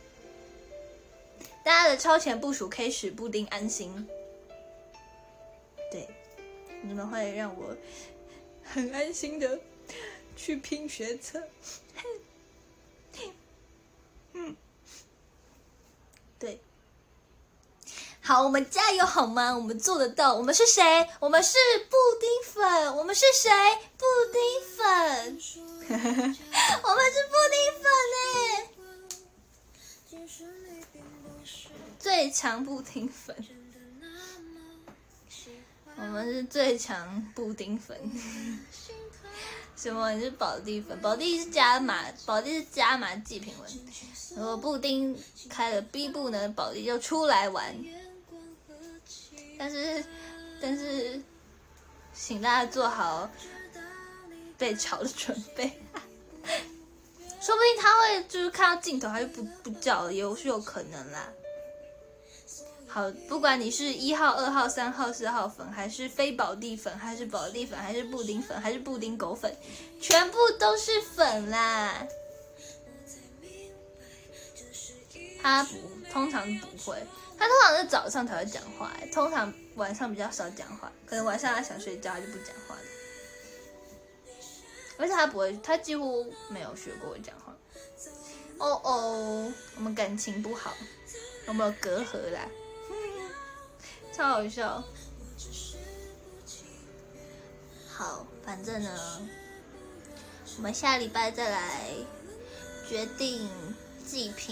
大家的超前部署可以使布丁安心。对，你们会让我很安心的去拼学测。嗯，对。好，我们加油好吗？我们做得到。我们是谁？我们是布丁粉。我们是谁？布丁粉。我们是布丁粉嘞！最强布丁粉。我们是最强布丁粉。什么？你是宝地粉？宝地是加码，宝地是加码祭品文。如果布丁开了 B 部呢，宝地就出来玩。但是，但是，请大家做好被炒的准备。说不定他会就是看到镜头，他就不不叫了，也是有可能啦。好，不管你是一号、二号、三号、四号粉，还是非宝地粉，还是宝地粉，还是布丁粉，还是布丁狗粉，全部都是粉啦。他不，通常不会。他通常是早上才会讲话，通常晚上比较少讲话，可能晚上他想睡觉，他就不讲话了。而且他不会，他几乎没有学过我讲话。哦哦，我们感情不好，我们有隔阂啦，超好笑。好，反正呢，我们下礼拜再来决定祭品。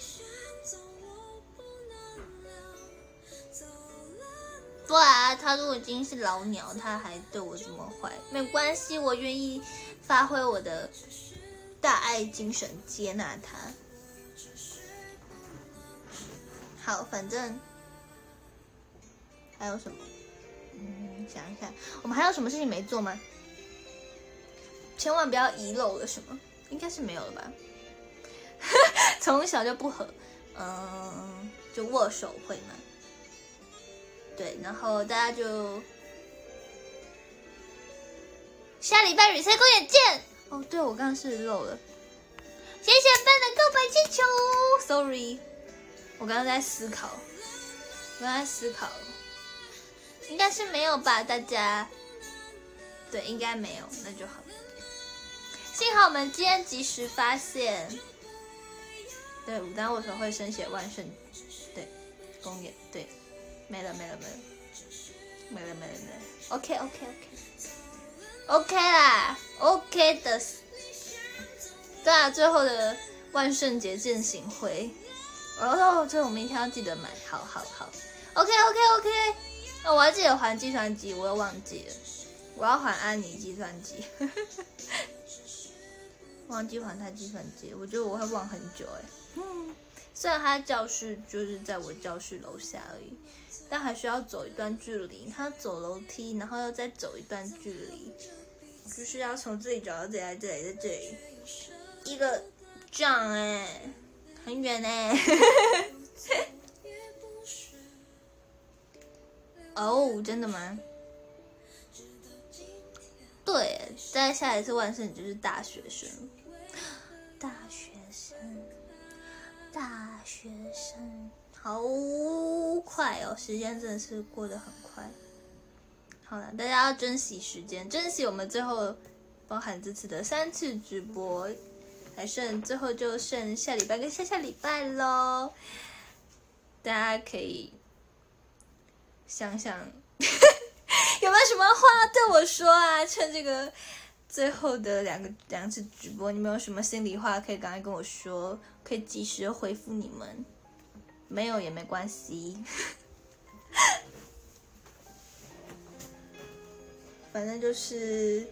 对啊，他如果已经是老鸟，他还对我这么坏，没关系，我愿意发挥我的大爱精神接纳他。好，反正还有什么？嗯，想一下，我们还有什么事情没做吗？千万不要遗漏了什么，应该是没有了吧？从小就不合，嗯，就握手会嘛。对，然后大家就下礼拜 reset 公演见。哦，对，我刚刚是漏了。谢谢笨的告白气球 ，sorry， 我刚刚在思考，我刚刚在思考，应该是没有吧，大家。对，应该没有，那就好。幸好我们今天及时发现。对，武当握手会生写万圣，对，公演，对。没了没了没了，没了没了没了。OK OK OK OK 啦 ，OK 的。对啊，最后的万圣节践行会，哦，这我明天要记得买。好好好 ，OK OK OK。那、哦、我要记得还计算机，我又忘记了，我要还安妮计算机。忘记还他计算机，我觉得我会忘很久哎。嗯，虽然他教室就是在我教室楼下而已。但还需要走一段距离，他走楼梯，然后又再走一段距离，就是要从这里走到这里，这里，在这里，一个这样哎， 很远呢。哦，真的吗？对，再下一次万圣节就是大学生，大学生，大学生，好快哦，时间真的是过得很快。好了，大家要珍惜时间，珍惜我们最后包含这次的三次直播，还剩最后就剩下礼拜跟下下礼拜咯，大家可以想想有没有什么话对我说啊？趁这个最后的两个两次直播，你们有什么心里话可以赶快跟我说，可以及时回复你们。没有也没关系，反正就是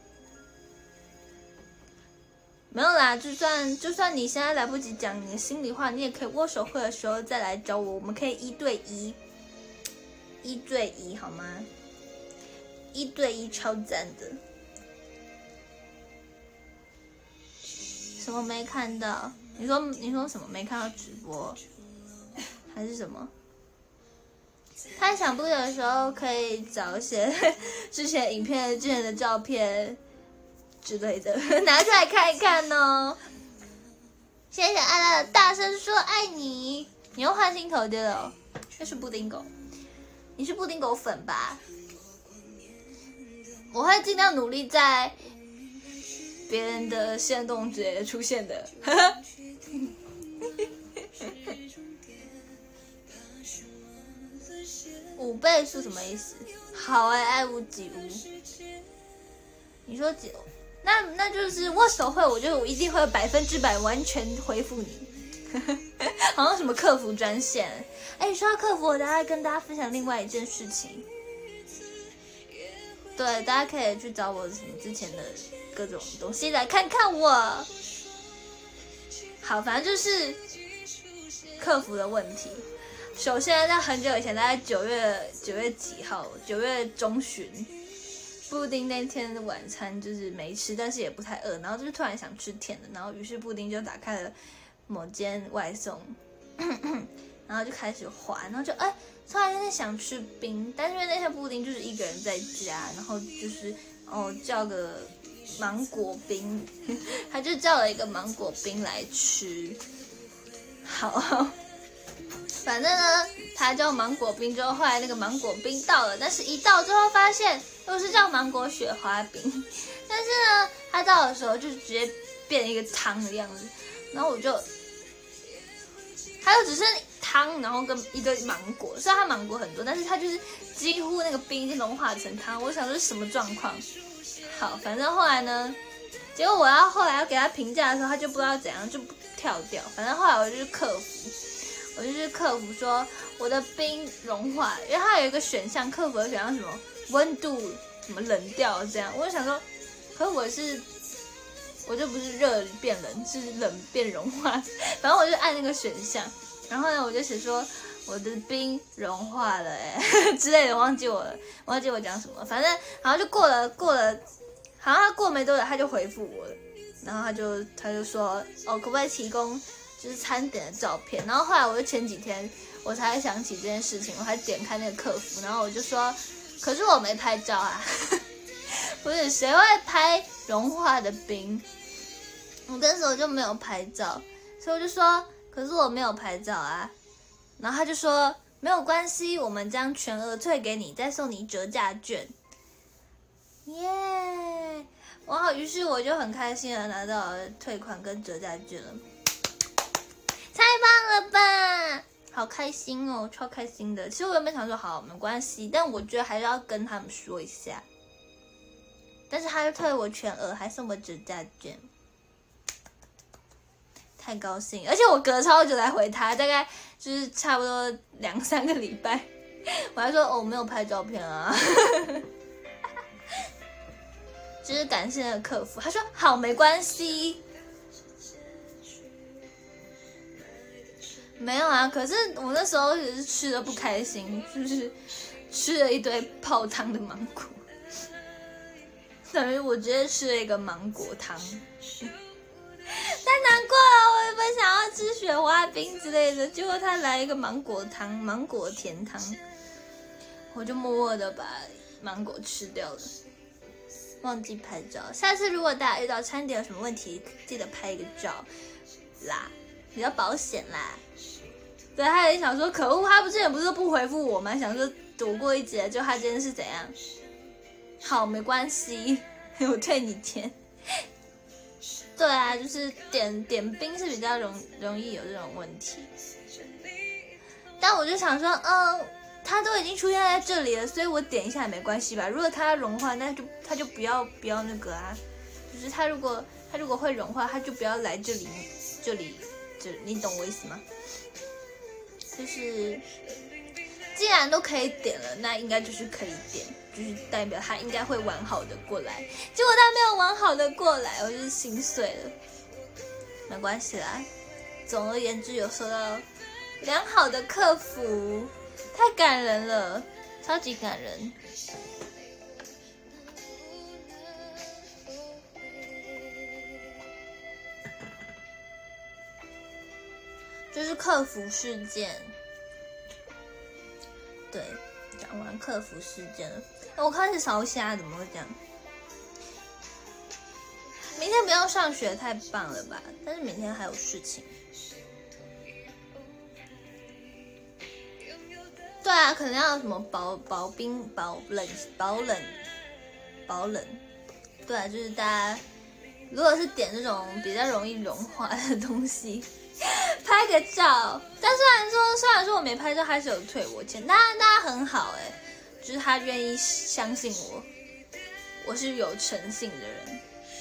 没有啦。就算就算你现在来不及讲你的心里话，你也可以握手会的时候再来找我，我们可以一对一，一对一好吗？一对一超赞的。什么没看到？你说你说什么没看到直播？还是什么？他想不的时候可以找一些之前影片、之前的照片之类的拿出来看一看哦。谢谢爱拉的大声说爱你，你又换新头的了、哦，这是布丁狗，你是布丁狗粉吧？我会尽量努力在别人的限动之类的出现的。五倍数什么意思？好哎、欸，爱屋及乌。你说几？那那就是握手会，我觉得我一定会百分之百完全回复你。好像什么客服专线。哎，说到客服，我大概跟大家分享另外一件事情。对，大家可以去找我什么之前的各种东西来看看我。好，反正就是客服的问题。首先，在很久以前，大概九月九月几号？九月中旬，布丁那天的晚餐就是没吃，但是也不太饿，然后就是突然想吃甜的，然后于是布丁就打开了某间外送，然后就开始滑，然后就哎，突然间想吃冰，但是因为那天布丁就是一个人在家，然后就是哦叫个芒果冰，他就叫了一个芒果冰来吃，好。反正呢，他叫芒果冰之后，后来那个芒果冰到了，但是一到之后发现又是叫芒果雪花冰，但是呢，他到的时候就直接变一个汤的样子，然后我就，他就只剩汤，然后跟一堆芒果，虽然它芒果很多，但是它就是几乎那个冰已经融化成汤，我想说是什么状况？好，反正后来呢，结果我要后来要给他评价的时候，他就不知道怎样就跳掉，反正后来我就去客服。我就去客服说我的冰融化，因为它有一个选项，客服的选项什么温度什么冷掉这样，我就想说，可是我是我就不是热变冷，是冷变融化，反正我就按那个选项，然后呢我就写说我的冰融化了哎之类的，忘记我了，忘记我讲什么，反正然后就过了过了，好像他过没多久他就回复我了，然后他就他就说哦可不可以提供。就是餐点的照片，然后后来我就前几天我才想起这件事情，我还点开那个客服，然后我就说，可是我没拍照啊，不是谁会拍融化的冰？我那时候就没有拍照，所以我就说，可是我没有拍照啊，然后他就说没有关系，我们将全额退给你，再送你折价券，耶！哇，于是我就很开心的拿到了退款跟折价券了。太棒了吧，好开心哦，超开心的。其实我原本想说好没关系，但我觉得还是要跟他们说一下。但是他就退我全额，还送我折价券，太高兴！而且我隔超久才回他，大概就是差不多两三个礼拜，我还说哦我没有拍照片啊，就是感谢那个客服，他说好没关系。没有啊，可是我那时候也是吃的不开心，就是吃了一堆泡汤的芒果，等于我直接吃了一个芒果汤，太难过了，我原本想要吃雪花冰之类的，结果他来一个芒果汤，芒果甜汤，我就默默的把芒果吃掉了，忘记拍照。下次如果大家遇到餐点有什么问题，记得拍一个照啦，比较保险啦。对，他也想说，可恶，他不是也不是不回复我吗？想说躲过一劫，就他今天是怎样？好，没关系，我退你钱。对啊，就是点点冰是比较容容易有这种问题。但我就想说，嗯，它都已经出现在这里了，所以我点一下也没关系吧。如果它要融化，那就它就不要不要那个啊，就是它如果它如果会融化，它就不要来这里这里这，你懂我意思吗？就是既然都可以点了，那应该就是可以点，就是代表他应该会完好的过来。结果他没有完好的过来，我就是心碎了。没关系啦，总而言之有收到良好的客服，太感人了，超级感人。这是客服事件，对，讲完客服事件了，我开始烧虾，怎么会这样？明天不用上学，太棒了吧？但是明天还有事情。对啊，可能要什么保保冰、保冷、保冷、保冷。对啊，就是大家如果是点这种比较容易融化的东西。拍个照，但虽然说虽然说我没拍照，还是有退我钱，大家大家很好哎、欸，就是他愿意相信我，我是有诚信的人，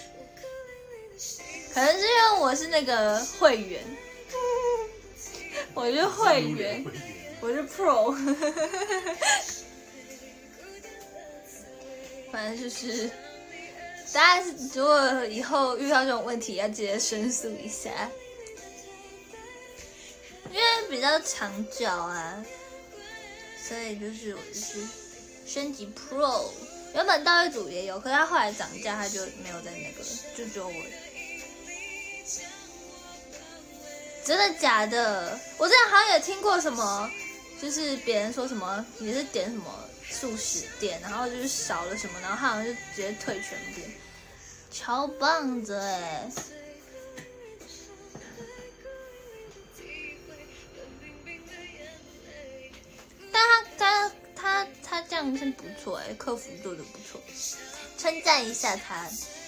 可能是因为我是那个会员，我是会员，我是 Pro， 反正就是大家如果以后遇到这种问题，要记得申诉一下。因为比较长脚啊，所以就是我就是升级 Pro， 原本道具组也有，可是他后来涨价，他就没有在那个了，就只有我。真的假的？我之前好像也听过什么，就是别人说什么也是点什么素食店，然后就是少了什么，然后他好像就直接退全部，超棒的哎！他他他这样是不错哎，客服做的不错，称赞一下他。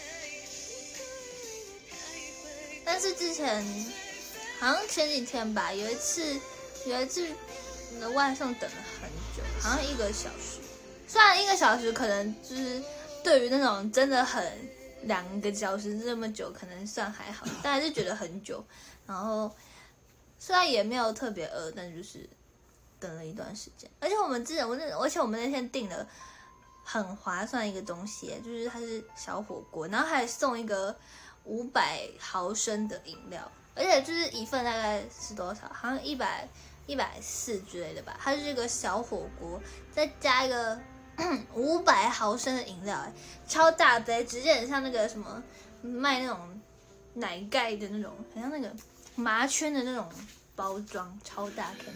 但是之前好像前几天吧，有一次有一次你的外送等了很久，好像一个小时。虽然一个小时可能就是对于那种真的很两个小时这么久，可能算还好，但还是觉得很久。然后虽然也没有特别饿，但就是等了一段时间。而且我们之前我那而且我们那天订了很划算一个东西，就是它是小火锅，然后还送一个五百毫升的饮料，而且就是一份大概是多少？好像一百一百四之类的吧。它是一个小火锅，再加一个五百毫升的饮料，超大杯，直接很像那个什么卖那种奶盖的那种，很像那个麻圈的那种包装，超大坑。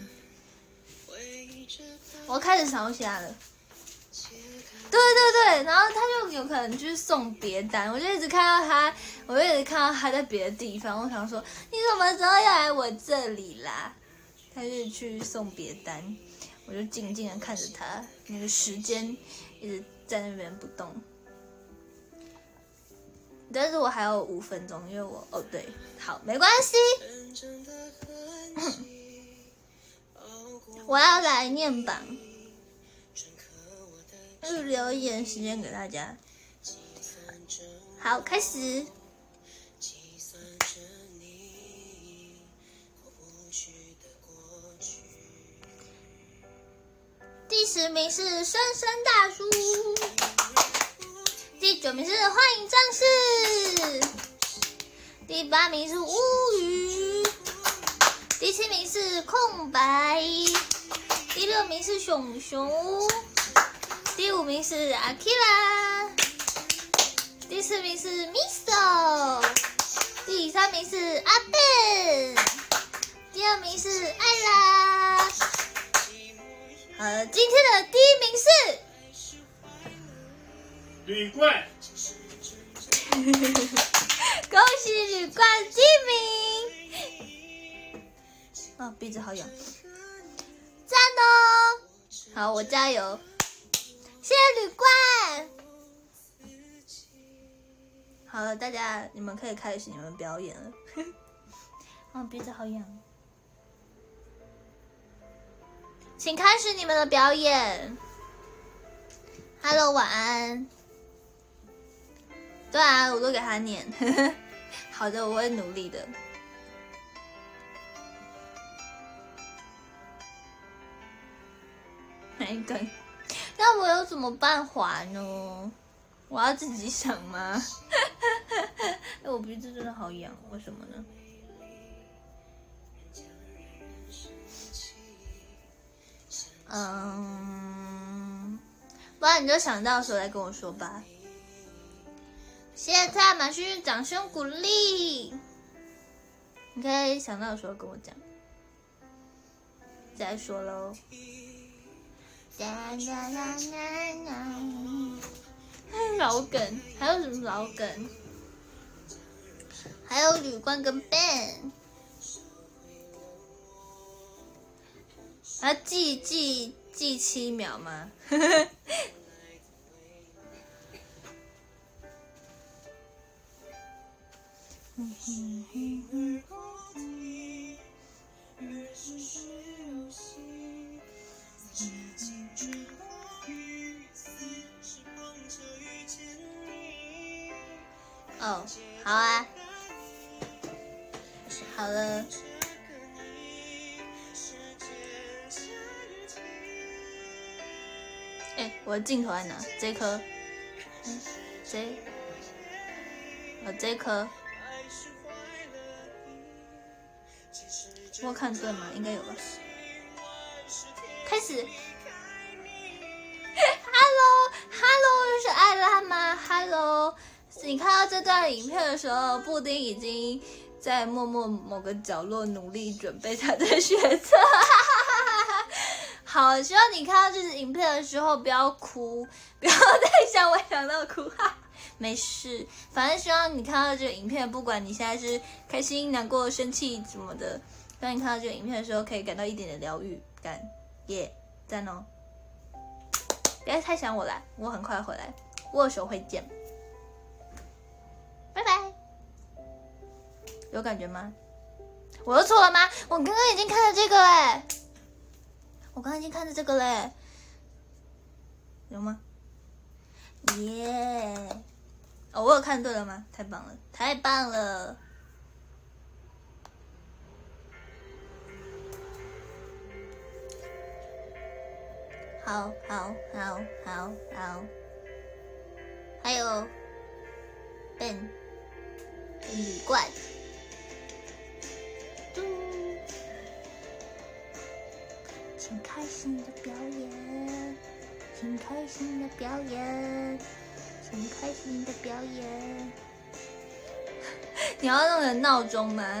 我开始烧虾了，对对对，然后他就有可能就是送别单，我就一直看到他，我就一直看到他在别的地方，我想说你什么时候要来我这里啦？他就去送别单，我就静静的看着他，那个时间一直在那边不动，但是我还有五分钟，因为我哦对，好没关系。我要来念榜，预留一点时间给大家。好，开始。第十名是深深大叔，第九名是幻影战士，第八名是乌鱼，第七名是空白，第六名是熊熊，第五名是阿 Kira， 第四名是 Miso， 第三名是阿笨， 二名是艾拉。好了，今天的第一名是铝罐。 恭喜铝罐第一名。哦，鼻子好痒。赞哦！好，我加油。谢谢铝罐。好了，大家你们可以开始你们表演了。哦，鼻子好痒。请开始你们的表演。Hello， 晚安。对啊，我都给他念。好的，我会努力的。哪一根？那我有怎么办滑呢？我要自己想吗？哎，我鼻子真的好痒，为什么呢？嗯，不然你就想到的时候再跟我说吧。谢谢蔡满旭掌声鼓励。你可以想到的时候跟我讲。再说喽。老梗，还有什么老梗？还有铝罐跟 Ben。啊，记记记七秒吗？哦，好啊，好了。哎，我的镜头在哪？这颗，嗯，这，哦，这颗，我看对吗？应该有吧。开始。Hello，Hello， 是艾拉吗 ？Hello， 你看到这段影片的时候，布丁已经在默默某个角落努力准备他的学测。好，希望你看到这支影片的时候不要哭，不要再想我想到哭哈，没事，反正希望你看到这个影片，不管你现在是开心、难过、生气什么的，当你看到这个影片的时候，可以感到一点点疗愈感，耶，赞哦！不要太想我啦，我很快回来，握手会见，拜拜。有感觉吗？我又错了吗？我刚刚已经看了这个嘞。我刚刚已经看着这个嘞，有吗？耶、yeah ！哦，我有看对了吗？太棒了，太棒了！好，好，好，好，好。还有 Ben 跟铝罐。请开始你的表演，请开始你的表演，请开始你的表演。你要弄个闹钟吗？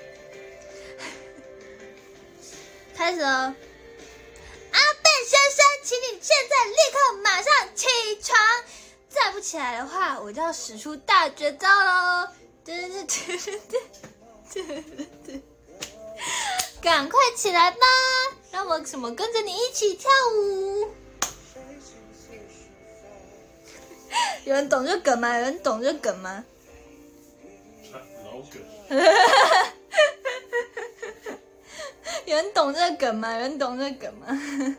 开始了。阿笨先生，请你现在立刻马上起床，再不起来的话，我就要使出大绝招喽！对对对对对对对对，赶快起来吧！让我什么跟着你一起跳舞？有人懂这梗吗？有人懂这梗吗？ 老梗。 有人懂这梗吗？有人懂这梗吗？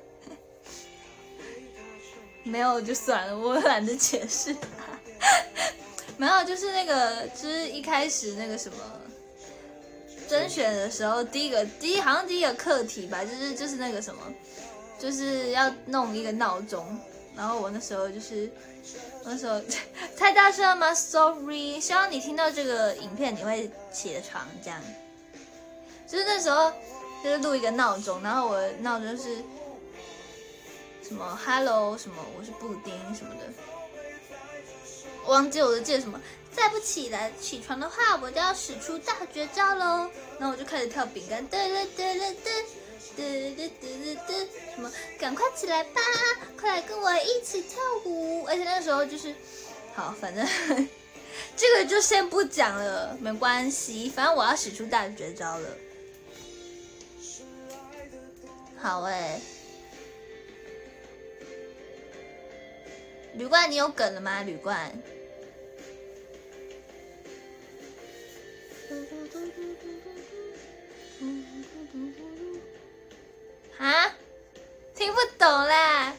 没有就算了，我懒得解释。没有，就是那个，就是一开始那个什么。甄选的时候，第一个第一好像第一个课题吧，就是就是那个什么，就是要弄一个闹钟，然后我那时候就是那时候太大声了吗 ？Sorry， 希望你听到这个影片你会起得床，这样。就是那时候就是录一个闹钟，然后我的闹钟是什么 Hello 什么，我是布丁什么的，我忘记我的记得什么。 再不起来起床的话，我就要使出大绝招喽。然后我就开始跳饼干，嘚了嘚了嘚。嘚嘚嘚嘚嘚，什么？赶快起来吧，快来跟我一起跳舞！而且那时候就是，好，反正这个就先不讲了，没关系，反正我要使出大绝招了。好哎、欸，吕冠，你有梗了吗？吕冠。啊，听不懂啦！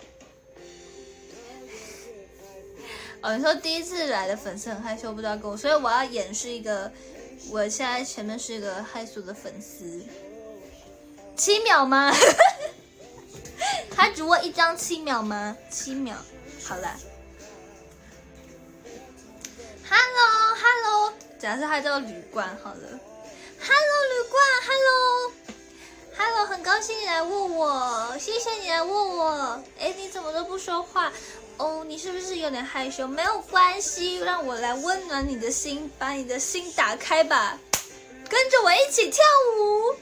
哦，你说第一次来的粉丝很害羞，不知道跟我，所以我要演示一个，我现在前面是一个害羞的粉丝。七秒吗？他只问一张七秒吗？七秒，好啦。Hello Hello， 假设他叫吕冠好了。Hello 吕冠 ，Hello。Hello， 很高兴你来问我，谢谢你来问我。哎，你怎么都不说话？哦，你是不是有点害羞？没有关系，让我来温暖你的心，把你的心打开吧。跟着我一起跳舞，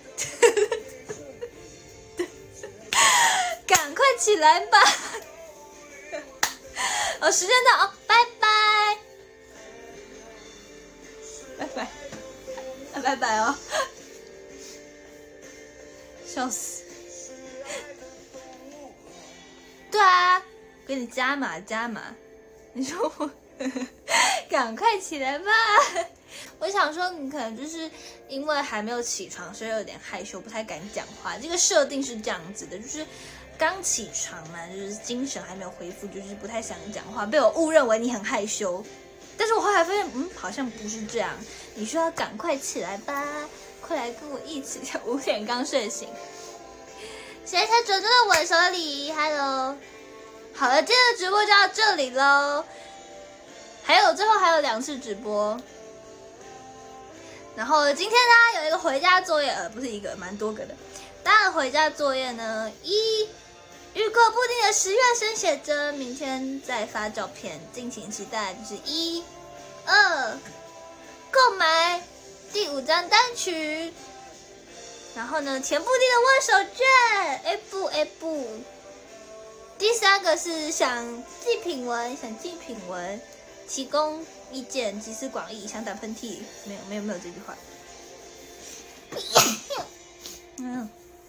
赶快起来吧！哦，时间到哦，拜拜，拜拜，啊，拜拜哦。笑死！对啊，给你加码加码。你说我赶快起来吧！我想说，你可能就是因为还没有起床，所以有点害羞，不太敢讲话。这个设定是这样子的，就是刚起床嘛，就是精神还没有恢复，就是不太想讲话，被我误认为你很害羞。但是我后来发现，嗯，好像不是这样。你需要赶快起来吧！快来跟我一起跳，五点刚睡醒。谢谢左左的吻手礼 ，Hello。好了，今天的直播就到这里喽。还有最后还有两次直播。然后今天大家有一个回家作业，呃，不是一个，蛮多个的。大家的回家作业呢，一预购布丁的十月生写真，明天再发照片，敬请期待。就是一、二，购买第五张单曲，然后呢，填布丁的握手券，哎不哎不。第三个是想记品文，想记品文，提供意见，集思广益，想打喷嚏，没有没有没有这句话。嗯，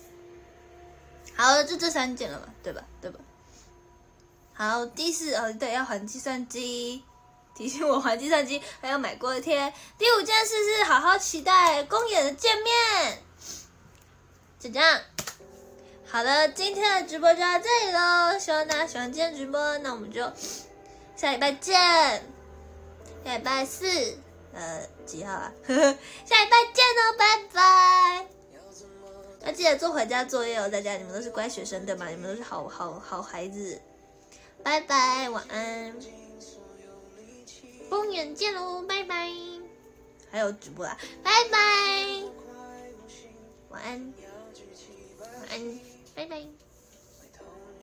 好，就这三件了嘛，对吧？对吧？好，第四哦，对，要还计算机，提醒我还计算机，还要买锅贴。第五件事是好好期待公演的见面，就这样。好了，今天的直播就到这里喽，希望大家喜欢今天直播，那我们就下礼拜见，下礼拜四，呃，几号啊？呵呵，下礼拜见哦，拜拜。要记得做回家作业哦，大家，你们都是乖学生对吗？你们都是好好好孩子，拜拜，晚安，公园见喽，拜拜。还有直播啦，拜拜，晚安，晚安。拜拜。